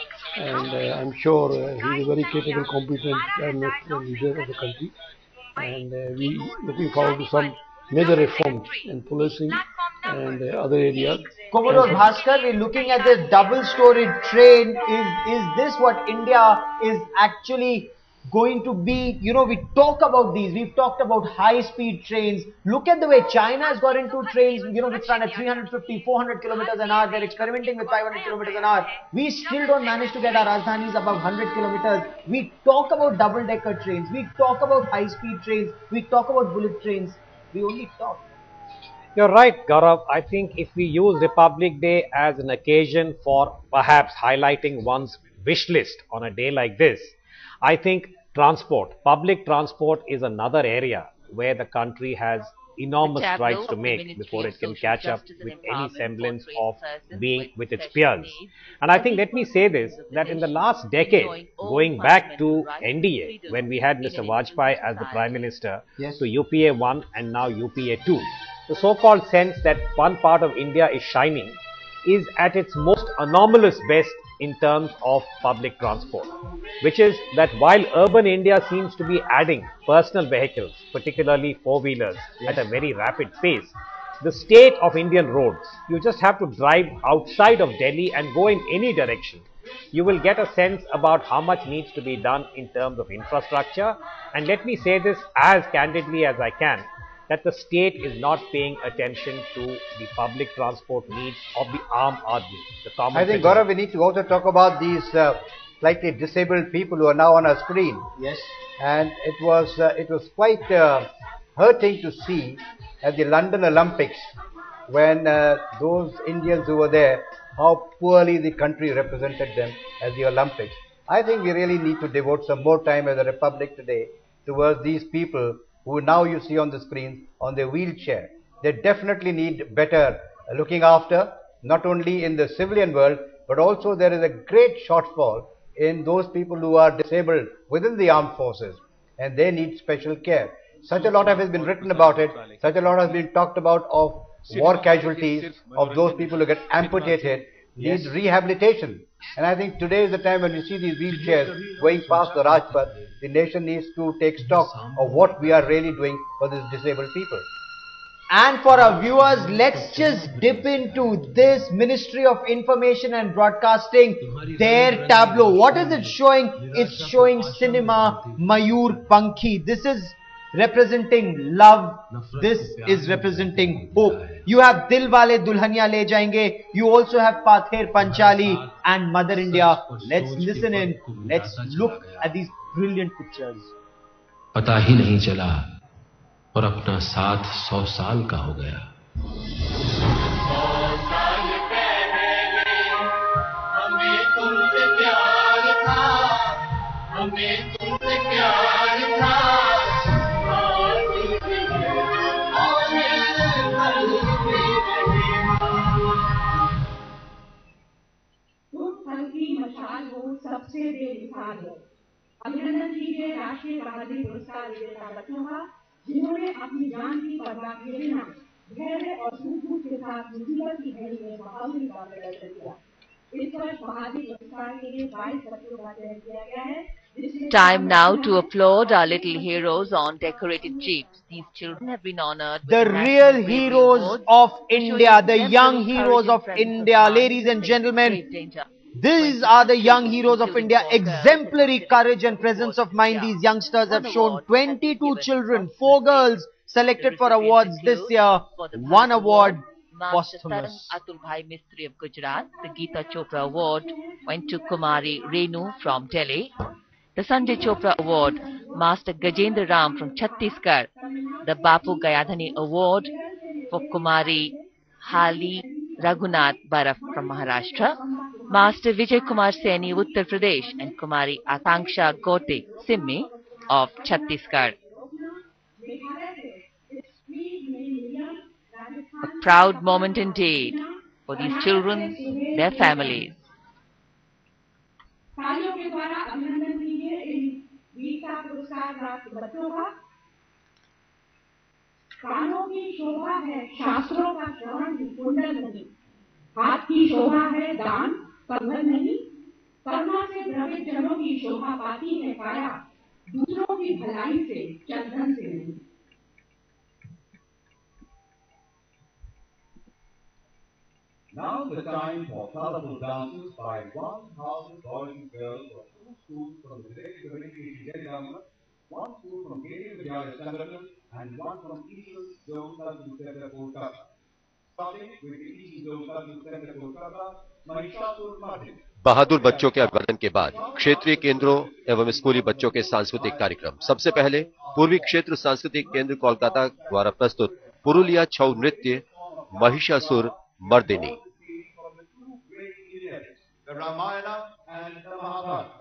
And uh, I'm sure uh, he is a very capable, competent Prime Minister and leader of the country, and uh, we looking forward to some major reforms in policing and uh, other areas. Commodore Bhaskar, we're looking at this double-storied train. Is is this what India is actually going to be? You know, we talk about these. We've talked about high-speed trains. Look at the way China has got into trains, you know, which run at three hundred fifty, four hundred kilometers an hour. They're experimenting with five hundred kilometers an hour. We still don't manage to get our Rajdhanis above one hundred kilometers. We talk about double-decker trains. We talk about high-speed trains. We talk about bullet trains. We only talk. You're right, Gaurav. I think if we use Republic Day as an occasion for perhaps highlighting one's wish list on a day like this, I think transport, public transport is another area where the country has enormous strides to make before it can catch up with any semblance of being with its peers. And I think, let me say this, that in the last decade, going back to N D A, when we had Mister Vajpayee as the Prime Minister, Yes. to U P A one and now U P A two, the so-called sense that one part of India is shining is at its most anomalous best in terms of public transport, which is that while urban India seems to be adding personal vehicles, particularly four-wheelers, at a very rapid pace, the state of Indian roads, you just have to drive outside of Delhi and go in any direction. You will get a sense about how much needs to be done in terms of infrastructure. And let me say this as candidly as I can, that the state is not paying attention to the public transport needs of the Aam Aadmi, the common I think, citizen. Gaurav, we need to also talk about these uh, slightly disabled people who are now on our screen. Yes. And it was uh, it was quite uh, hurting to see at the London Olympics when uh, those Indians who were there, how poorly the country represented them at the Olympics. I think we really need to devote some more time as a republic today towards these people who now you see on the screen on their wheelchair. They definitely need better looking after, not only in the civilian world, but also there is a great shortfall in those people who are disabled within the armed forces, and they need special care. Such a lot has been written about it, such a lot has been talked about of war casualties, of those people who get amputated, need Yes. rehabilitation. And I think today is the time when you see these wheelchairs going past the Rajpath, the nation needs to take stock of what we are really doing for these disabled people. And for our viewers, let's just dip into this Ministry of Information and Broadcasting, their tableau. What is it showing? It's showing cinema Mayur Pankhi. This is representing love. This is representing hope. You have Dilwale Dulhania Le Jayenge. You also have Pather Panchali and Mother India. Let's listen in. Let's look at these brilliant pictures. पता ही नहीं चला और अपना साथ सौ साल का हो गया। हमें तुमसे प्यार था, हमें तुमसे प्यार था, और उस फल की मशाल वो सबसे बेमिसाल है। अभिनंदन कीजिए राष्ट्रीय बहादुरी पुरस्कार विजेता बच्चों का, जिन्होंने अपनी जान की परवाह किए बिना धैर्य और सूझबूझ के साथ मुसीबत की घड़ी में बहादुरी का प्रदर्शन किया। इस वर्ष बहादुरी पुरस्कार के लिए बाईस बच्चों का चयन किया गया है। Time now to applaud our little heroes on decorated jeeps. These children have been honored with The the National real Bravery heroes Award, of showing India, the exemplary young courage heroes in of presence of India, harm, ladies and great gentlemen. danger. These are the young heroes of India. Exemplary courage and presence of mind. These youngsters have shown. twenty-two children, four girls selected for awards this year. One award Master Taran posthumous. Atul Bhai Mistry of Gujarat. The Geeta Chopra Award went to Kumari Renu from Delhi. The Sanjay Chopra Award, Master Gajendra Ram from Chhattisgarh. The Bapu Gayadhani Award for Kumari Hali Raghunath Baraf from Maharashtra, Master Vijay Kumar Saini of Uttar Pradesh, and Kumari Akanksha Gote Simmi of Chhattisgarh. A proud moment indeed for these children, their families. तालियों के द्वारा अभिनंदन कीजिए इन वीरता पुरस्कार प्राप्त बच्चों का। कानों की शोभा है शास्त्रों का श्रवण कुंडल नहीं, हाथ की शोभा है दान कंगन नहीं, करुणा से द्रवित जनों की शोभा पाती है काया, दूसरों की भलाई से चंदन से नहीं। Now the time for colorful dances by one thousand boys and girls of two schools from the village community of Delhi, one school from Kendriya Vidyalaya Sangathan and one from Eastern Zone Southern Center Kolkata. Starting with the Eastern Zone Southern Center Kolkata, Mahishasur Martin. बहादुर बच्चों के अभिवादन के बाद क्षेत्रीय केंद्रों एवं स्कूली बच्चों के सांस्कृतिक कार्यक्रम। सबसे पहले पूर्वी क्षेत्र सांस्कृतिक केंद्र कोलकाता द्वारा प्रस्तुत पुरुलिया छऊ नृत्य Mahishasura Mardini. The Ramayana and the Mahabharata.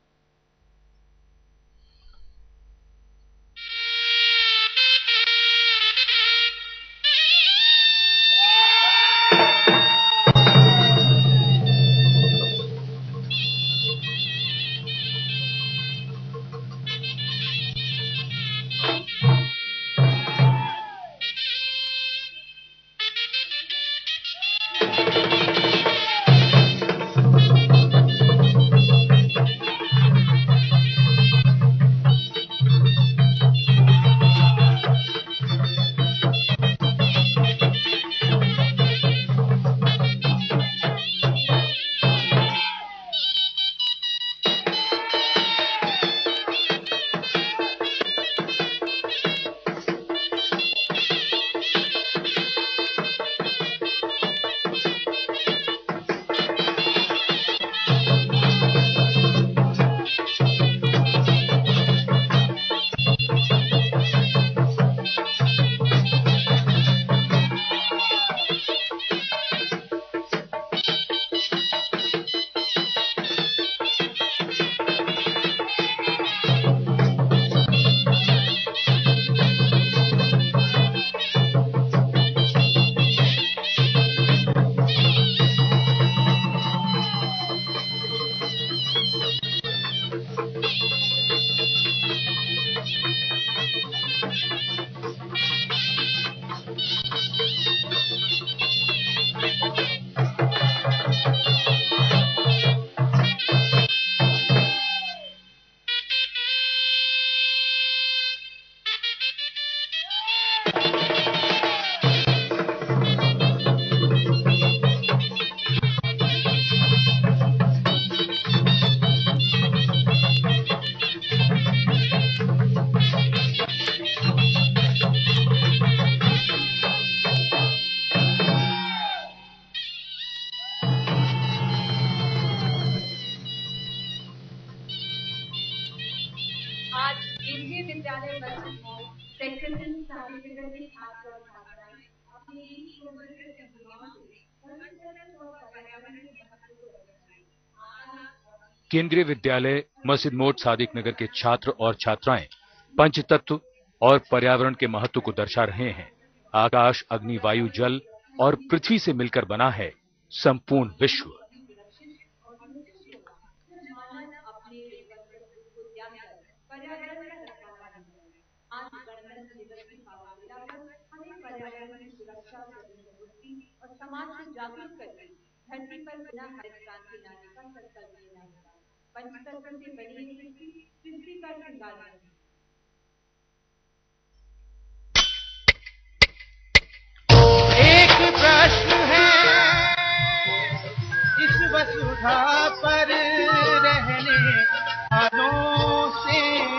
केंद्रीय विद्यालय मस्जिद मोड सादिक नगर के छात्र और छात्राएं पंचतत्व और पर्यावरण के महत्व को दर्शा रहे हैं। आकाश, अग्नि, वायु, जल और पृथ्वी से मिलकर बना है संपूर्ण विश्व। समाज को जागरूक करके धरती पर बिना हरित क्रांति लाने का संकल्प लेना होगा। पंचतत्व से बनी पृथ्वी पृथ्वी का श्रृंगार है। एक प्रश्न है इस वसुधा पर रहने वालों से,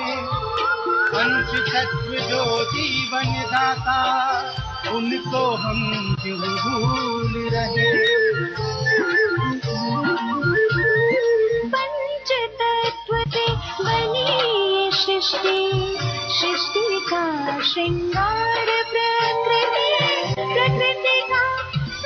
पंचतत्व जो जीवन दाता उनको हम क्यों भूल रहे। पंचतत्व से बनी सृष्टि, सृष्टि का श्रृंगार प्रकृति, प्रकृति का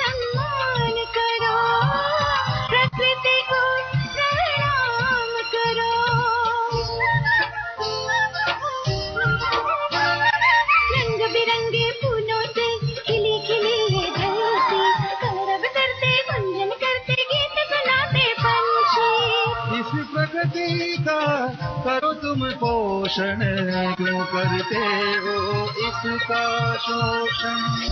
भूमि का करो तुम पोषण, क्यों करते हो इसका शोषण।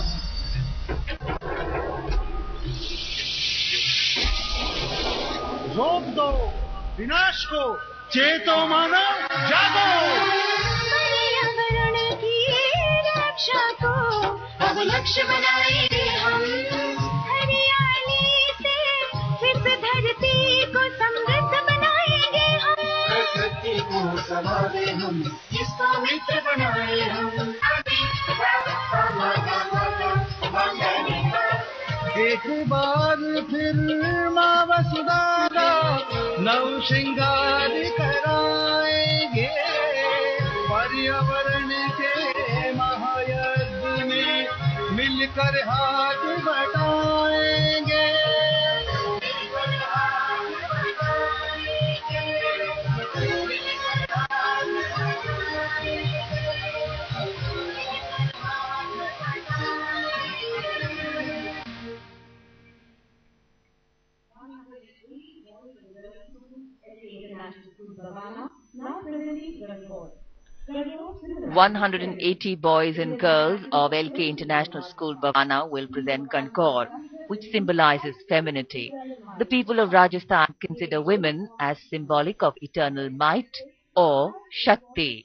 रोक दो विनाश को, चेतो मानव जागो। पर्यावरण की रक्षा को अब लक्ष्य बनाएंगे हम, हरियाली से इस धरती को समृद्ध बनाएंगे हम। प्रकृति को संभाले हम, इसको मित्र बनाए हम। एक बार फिर माँ वसुधा का नव श्रृंगार कराएंगे, पर्यावरण के महायज्ञ में मिलकर हाथ बटाएंगे। one hundred eighty boys and girls of L K International School Bhavana will present Gangaur, which symbolizes femininity. The people of Rajasthan consider women as symbolic of eternal might or Shakti.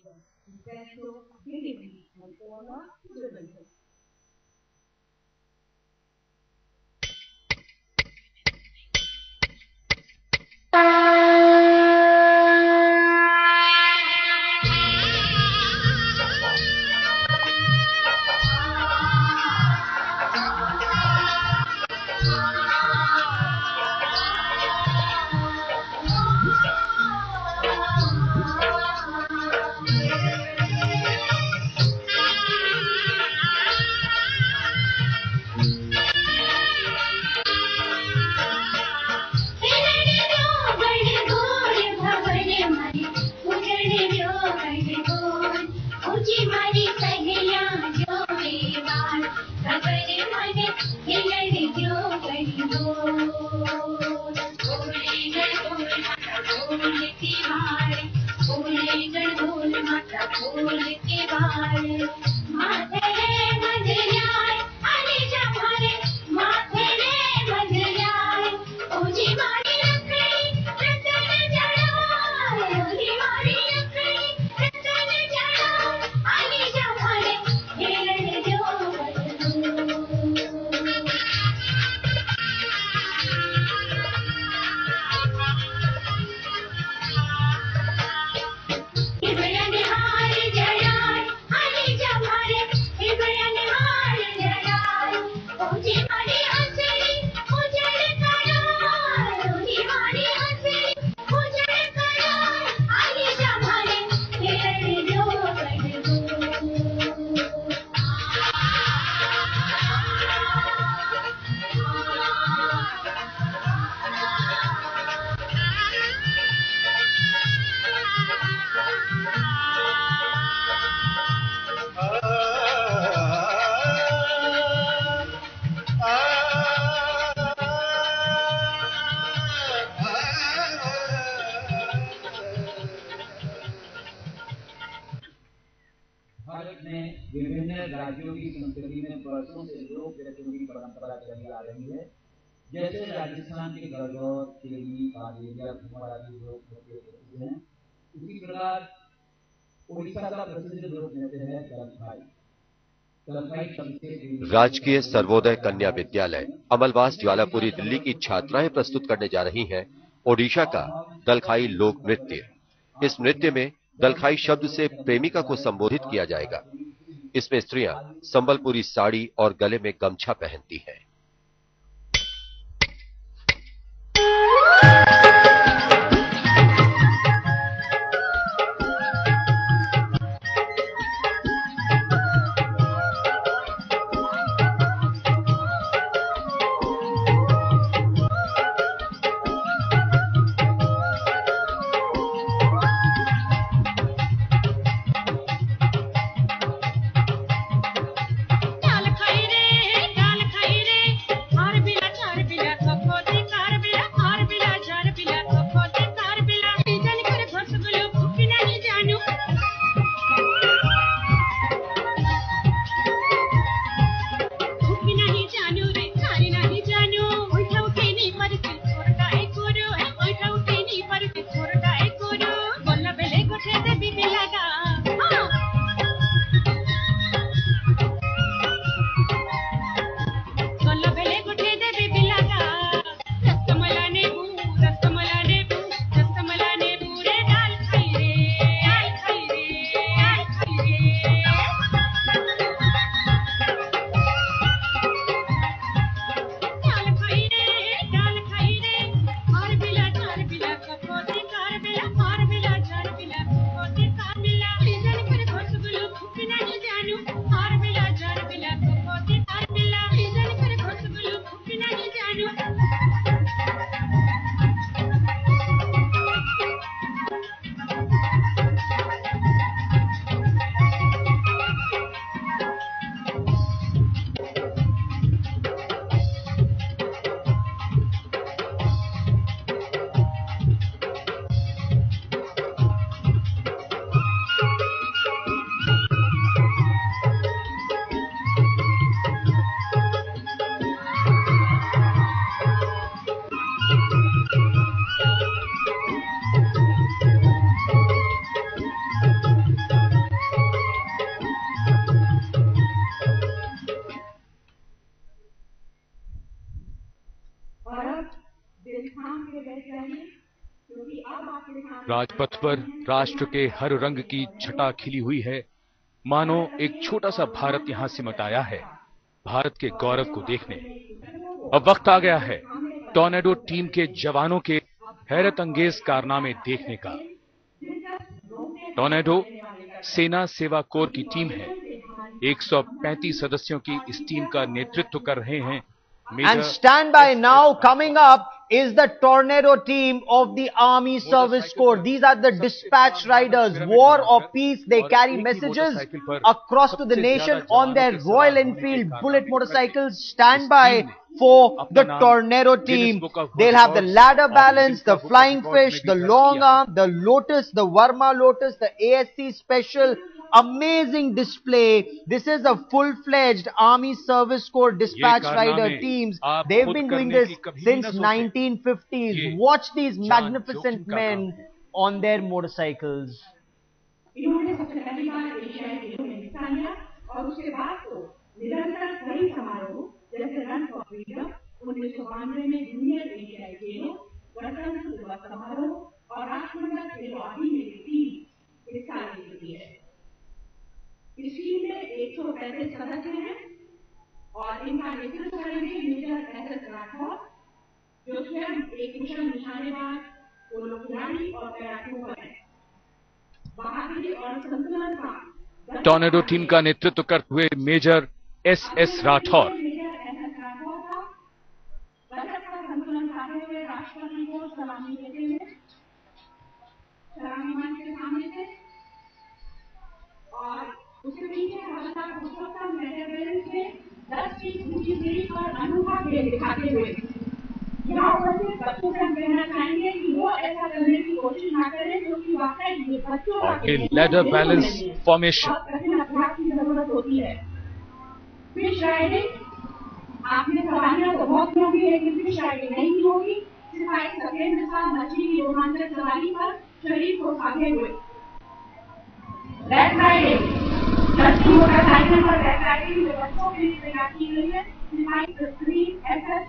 Bharat में विभिन्न राज्यों की संस्कृति में वर्षों से लोक नृत्यों की परंपरा चली आ रही है। जैसे राजस्थान के गढ़गौर, केली, कालिया, घुमर आदि लोक नृत्य प्रसिद्ध हैं, उसी प्रकार उड़ीसा का प्रसिद्ध लोक नृत्य है कलखाई। कलखाई शब्द से राजकीय सर्वोदय कन्या विद्यालय अमलवास ज्वालापुरी दिल्ली की छात्राएं प्रस्तुत करने जा रही हैं ओडिशा का दलखाई लोक नृत्य। इस नृत्य में दलखाई शब्द से प्रेमिका को संबोधित किया जाएगा। इसमें स्त्रियां संबलपुरी साड़ी और गले में गमछा पहनती हैं। डाल खाई रे राजपथ पर राष्ट्र के हर रंग की छटा खिली हुई है, मानो एक छोटा सा भारत यहां सिमट आया है भारत के गौरव को देखने। अब वक्त आ गया है टॉर्नेडो टीम के जवानों के हैरत अंगेज कारनामे देखने का। टॉर्नेडो सेना सेवा कोर की टीम है। एक सौ पैंतीस सदस्यों की इस टीम का नेतृत्व कर रहे हैं And stand by now. Coming up is the Tornado team of the Army Service Corps. These are the dispatch riders. War or peace, they carry messages across to the nation on their Royal Enfield bullet motorcycles. Stand by for the Tornado team. They'll have the ladder balance, the flying fish, the long arm, the Lotus, the Varma Lotus, the A S C special. Amazing display. This is a full-fledged Army Service Corps dispatch rider teams. They've been doing this since nineteen fifties. Watch these magnificent men on their motorcycles. इन्होंने सबसे पहली बार एशियाई खेलों में हिस्सा लिया और उसके बाद तो निरंतर कई समारोह जैसे रन फॉर फ्रीडम उन्नीस सौ बानवे में जूनियर एशियाई खेलों, गणतंत्र दिवस समारोह और राष्ट्रमंडल खेलों आदि में टीम हिस्सा ले चुकी है। इस टीम में एक सौ पैंतीस सदस्य हैं और इनका नेतृत्व करेंगे मेजर एस एस राठौर, जो स्वयं एक कुशल निशानेबाज, पोलो खिलाड़ी और तैराकियों हैं। बहादुरी और संतुलन का टॉर्नेडो टीम का नेतृत्व करते हुए मेजर एस एस राठौर। संतुलन खाते हुए राष्ट्रपति को सलामी देते हुए सलामी मंच के सामने से और उसके पीछे हवलदार पुरुषोत्तम मेडल में दस फीट ऊंची सीढ़ी पर अनूठा खेल दिखाते हुए यहाँ उपस्थित बच्चों से हम कहना चाहेंगे कि वो ऐसा करने की कोशिश ना करें क्योंकि वाकई ये बच्चों का लैडर बैलेंस फॉर्मेशन कठिन अभ्यास की जरूरत होती है। फिश राइडिंग आपने सवारियां तो बहुत की होगी लेकिन फिश राइडिंग नहीं की होगी। सिपाही सफेद के साथ मछली की रोमांचक सवारी पर शरीर को साधे हुए। रेड राइडिंग लड़की मोटरसाइकिल पर रेड राइडिंग जो बच्चों के लिए तैयार की गई है। सिपाही तस्वीर एसएस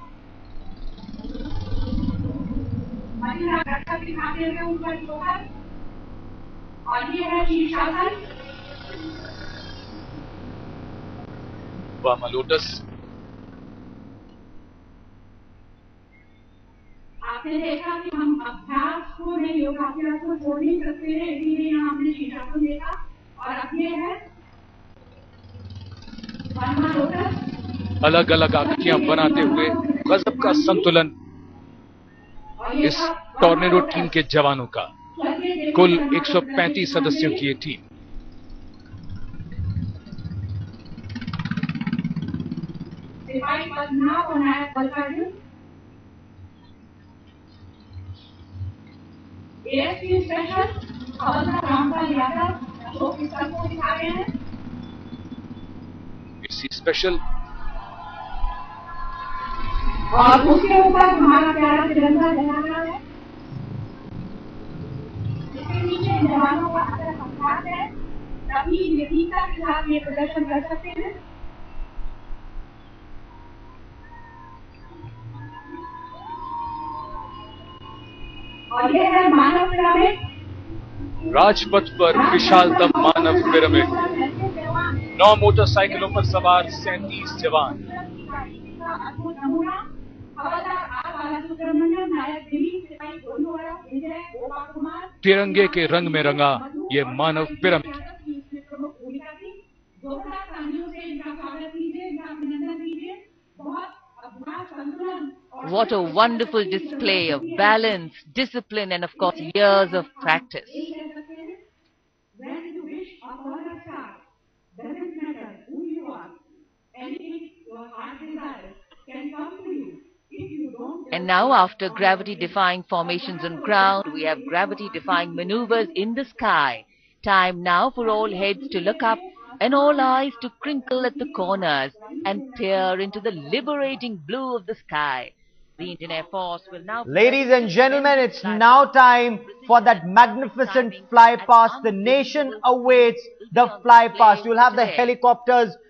महिला रक्षा दिखाते हुए उनका जोहर और ये है शीर्षासन वामा लोटस। आपने देखा कि हम अभ्यास को नहीं योगाभ्यास को छोड़ नहीं सकते हैं, इसीलिए यहाँ हमने शीर्षासन देखा और अब ये है वामा लोटस। अलग अलग आकृतियां बनाते हुए गजब का संतुलन इस टॉर्नेडो टीम के जवानों का। कुल एक सौ पैंतीस सदस्यों की ये टीम। सिपाही पद्मनाभ और नायक बलकार्जुन, एएसपी स्पेशल हवलदार रामपाल यादव अशोक की सर को दिखा रहे हैं। एएसपी स्पेशल और उसके ऊपर हमारा प्यारा तिरंगा लहरा रहा है। इसके नीचे जवानों का अगर अभ्यास है तभी वीरता के साथ ये प्रदर्शन कर सकते हैं। और ये है मानव पिरामिड। राजपथ पर विशालतम मानव पिरामिड। नौ मोटरसाइकिलों पर सवार सैंतीस जवान। अद्भुत नमूना हवलदार आर बालासुब्रमण्यम, नायक दिलीप, सिपाही गोलूवाला, विजय, गोपाल कुमार। तिरंगे के रंग में रंगा ये मानव पिरामिड। प्रमुख भूमिका थी। जोरदार तालियों से इनका स्वागत कीजिए, इनका अभिनंदन कीजिए। बहुत अभ्यास संतुलन। What a wonderful display of balance, discipline, and of course years of practice. When you wish upon a star, doesn't matter who you are, anything your heart desires can come to you. If you don't. And now, after gravity-defying formations on ground, we have gravity-defying maneuvers in the sky. Time now for all heads to look up and all eyes to crinkle at the corners and peer into the liberating blue of the sky. The Indian Air Force will now... Ladies and gentlemen, it's now time for that magnificent fly past. The nation awaits the fly past. You'll have the helicopters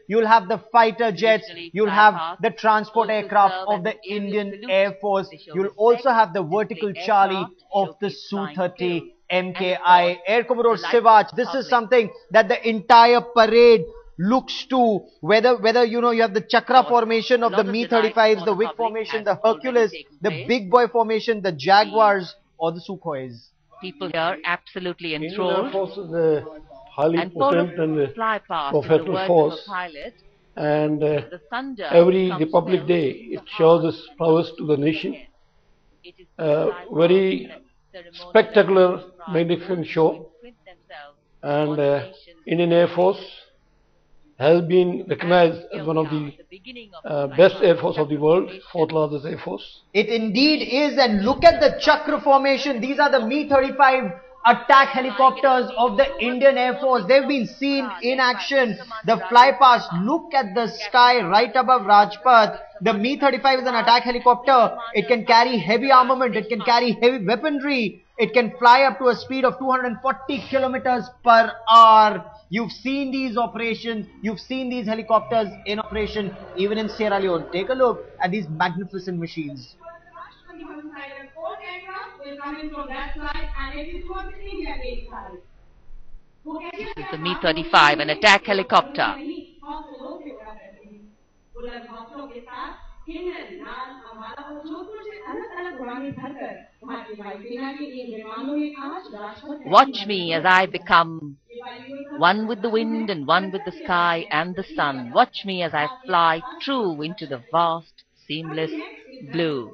you'll have the fighter jets, Usually you'll fly have past, the transport also aircraft serve of as the an aerial Indian salute. Air Force. They show You'll respect, also have the display vertical Charlie aircraft, of the showcase Su flying thirty skills, M K and of I. course, Air Commodore delight Sivach, the this is public. something that the entire parade looks to, whether whether you know you have the Chakra course, formation a of the lot of Mi delight thirty-fives, for the the Vic public formation, has the already Hercules, taken the place. Big Boy formation, the Jaguars or the Sukhois. People here absolutely Indian Air enthralled, Force is a highly and for potent a and fly past, in the professional words force, of a pilot, and uh, the thunder every comes Republic well Day to it the shows heart. its prowess to the nation. It is Uh, fly very past that ceremonial spectacular, pride magnificent those who show, imprint themselves and on uh, nations. Indian Air Force has been recognized as one of the uh, best Air Force of the world, fourth largest Air Force. It indeed is, and look at the Chakra formation. These are the Mi thirty-five attack helicopters of the Indian Air Force. They've been seen in action. The fly past, look at the sky right above Rajpath. The Mi thirty-five is an attack helicopter. It can carry heavy armament. It can carry heavy weaponry. It can fly up to a speed of two hundred forty kilometers per hour. You've seen these operations. You've seen these helicopters in operation even in Sierra Leone. Take a look at these magnificent machines. Four aircraft will come in from that side and it is towards the India Gate side. This is the Mi thirty-five, an attack helicopter. Watch me as I become one with the wind and one with the sky and the sun. Watch me as I fly true into the vast, seamless blue.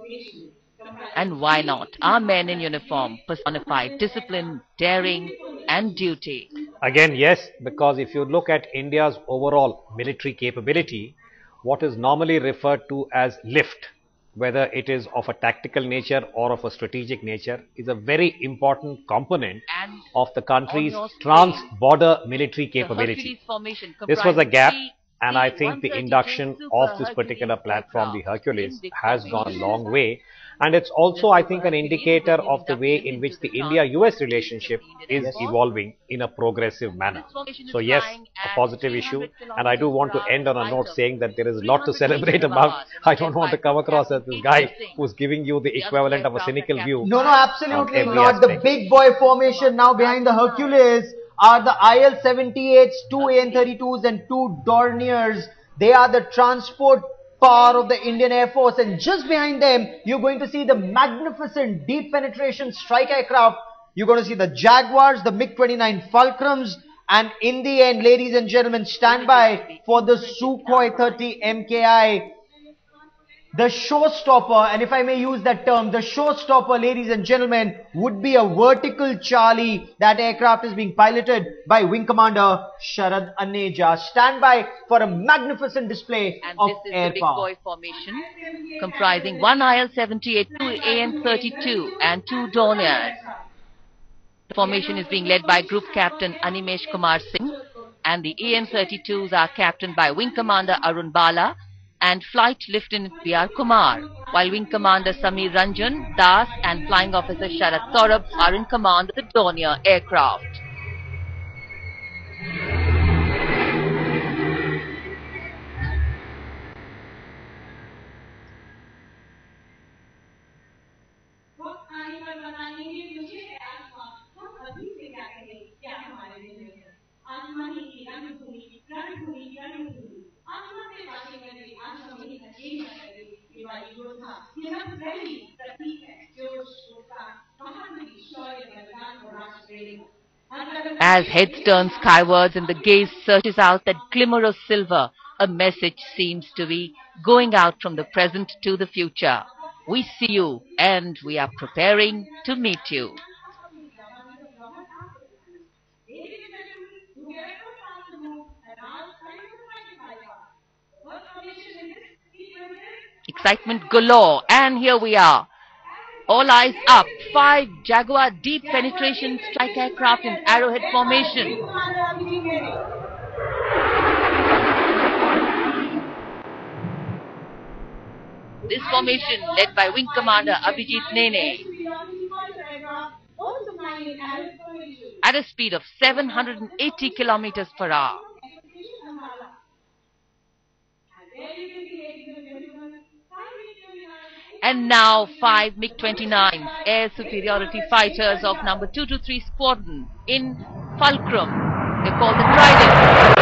And why not? Our men in uniform personify discipline, daring, and duty. Again, yes, because if you look at India's overall military capability, what is normally referred to as lift, whether it is of a tactical nature or of a strategic nature, is a very important component And of the country's on your screen, trans-border military the capability. Hercules formation This was a comprises gap, three and I think the C one thirty-two induction Super of this Hercules particular platform, the aircraft Hercules, in big has gone a formation. long way. And it's also, I think, an indicator of the way in which the India-U S relationship is evolving in a progressive manner. So yes, a positive issue. And I do want to end on a note saying that there is a lot to celebrate about. I don't want to come across as this guy who's giving you the equivalent of a cynical view. No, no, absolutely every not. The aspect. big boy formation now behind the Hercules are the I L seventy-eights, two A N thirty-twos and two Dorniers. They are the transport power of the Indian Air Force, and just behind them you're going to see the magnificent deep penetration strike aircraft. You're going to see the Jaguars, the MiG twenty-nine Fulcrums, and in the end, ladies and gentlemen, stand by for the Sukhoi thirty M K I. The showstopper, and if I may use that term, the showstopper, ladies and gentlemen, would be a vertical Charlie. That aircraft is being piloted by Wing Commander Sharad Aneja. Stand by for a magnificent display And of this is air the big power. boy formation comprising one I L seventy-eight, two A N thirty-two and two Dorniers. The formation is being led by Group Captain Animesh Kumar Singh, and the A N thirty-twos are captained by Wing Commander Arun Bala and Flight Lieutenant B R Kumar, while Wing Commander Samir Ranjan Das and Flying Officer Sharad Saurabh are in command of the Dornier aircraft. As heads turn skywards and the gaze searches out that glimmer of silver, a message seems to be going out from the present to the future. We see you and we are preparing to meet you. Excitement galore, and here we are. All eyes up. Five Jaguar deep penetration strike aircraft in arrowhead formation. This formation led by Wing Commander Abhijit Nene at a speed of seven hundred eighty kilometers per hour. And now five MiG twenty-nines, air superiority fighters of number two two three Squadron in Fulcrum. They call the Trident.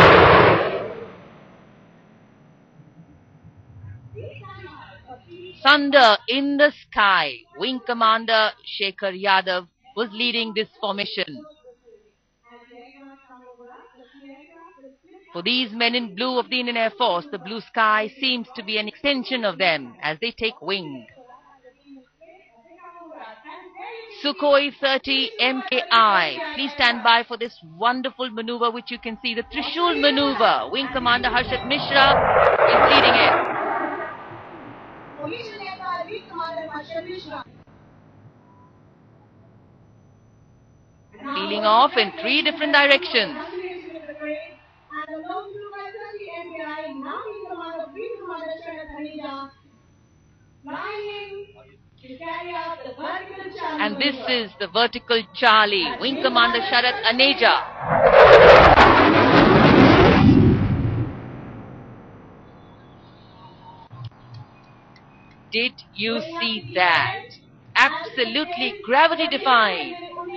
Thunder in the sky. Wing Commander Shekhar Yadav was leading this formation. For these men in blue of the Indian Air Force, the blue sky seems to be an extension of them as they take wing. Sukhoi thirty M K I. Please stand by for this wonderful maneuver which you can see, the Trishul maneuver. Wing Commander Harshad Mishra is leading it. Peeling off in three different directions. And this is the vertical Charlie, Wing Commander Sharat Aneja. Did you see that? Absolutely gravity defying.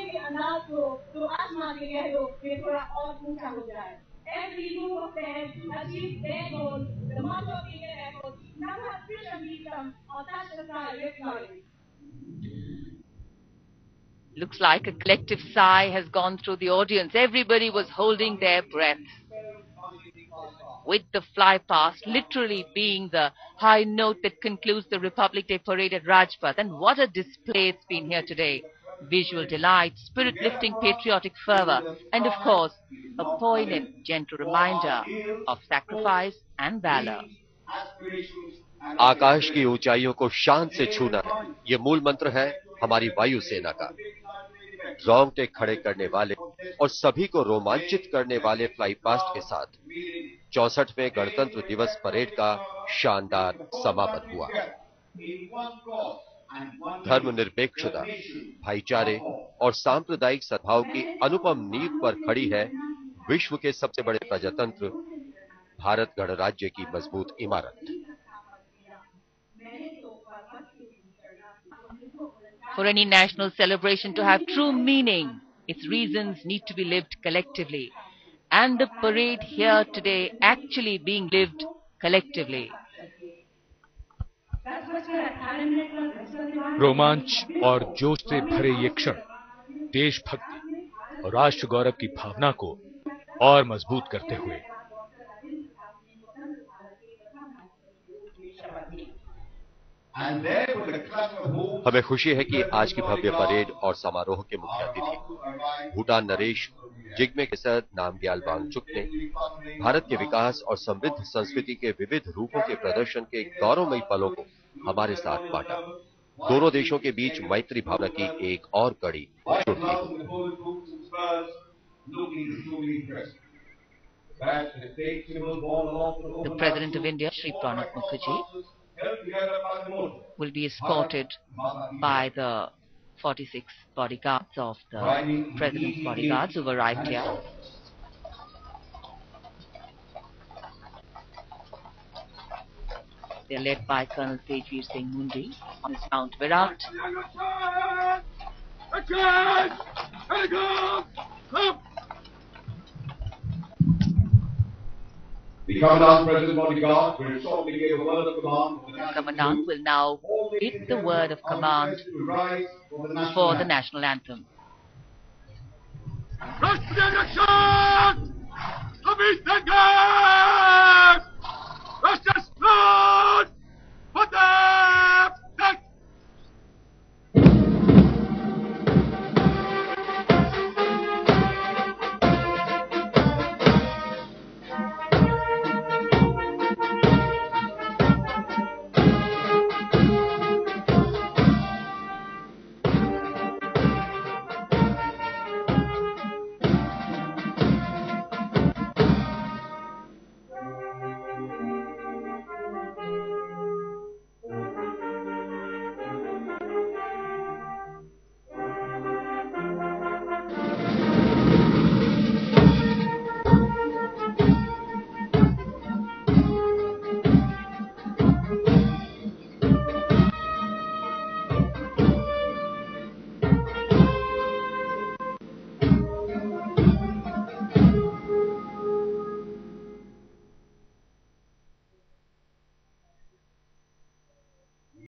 Every group of them achieved their goal. The motto of Indian Air Force never fish and beat them or touch the sky with glory. Looks like a collective sigh has gone through the audience. Everybody was holding their breath. With the fly past literally being the high note that concludes the Republic Day parade at Rajpath. And what a display it's been here today. Visual delight, spirit-lifting patriotic fervor, and of course, a poignant, gentle reminder of sacrifice and valor. आकाश की ऊंचाइयों को शान से छूना है, ये मूल मंत्र है हमारी वायु सेना का। रोंगटे खड़े करने वाले और सभी को रोमांचित करने वाले फ्लाई पास्ट के साथ चौसठवें गणतंत्र दिवस परेड का शानदार समापन हुआ। धर्मनिरपेक्षता, भाईचारे और सांप्रदायिक सद्भाव की अनुपम नींव पर खड़ी है विश्व के सबसे बड़े प्रजातंत्र भारत गणराज्य की मजबूत इमारत। For any national celebration to have true meaning, its reasons need to be lived collectively. And the parade here today actually being lived collectively. रोमांच और जोश से भरे ये क्षण देशभक्ति और राष्ट्र गौरव की भावना को और मजबूत करते हुए हमें खुशी है कि आज की भव्य परेड और समारोह के मुख्य अतिथि भूटान नरेश जिग्मे केसर नामग्याल वांगचुक ने भारत के विकास और समृद्ध संस्कृति के विविध रूपों के प्रदर्शन के गौरवमयी पलों को हमारे साथ बांटा। दोनों देशों के बीच मैत्री भावना की एक और कड़ी जुड़ गई। The President of India, Shri Pranab Mukherjee, will be escorted by the forty-six bodyguards of the President's bodyguards who've arrived here. They're led by Colonel Tejveer Singh Mundi on his Mount Virat. The Commandant President Bodyguard will shortly give a word of command. The Commandant will now give the word of command for the national anthem. Rashtriya Raksha! Sabhi Sangha!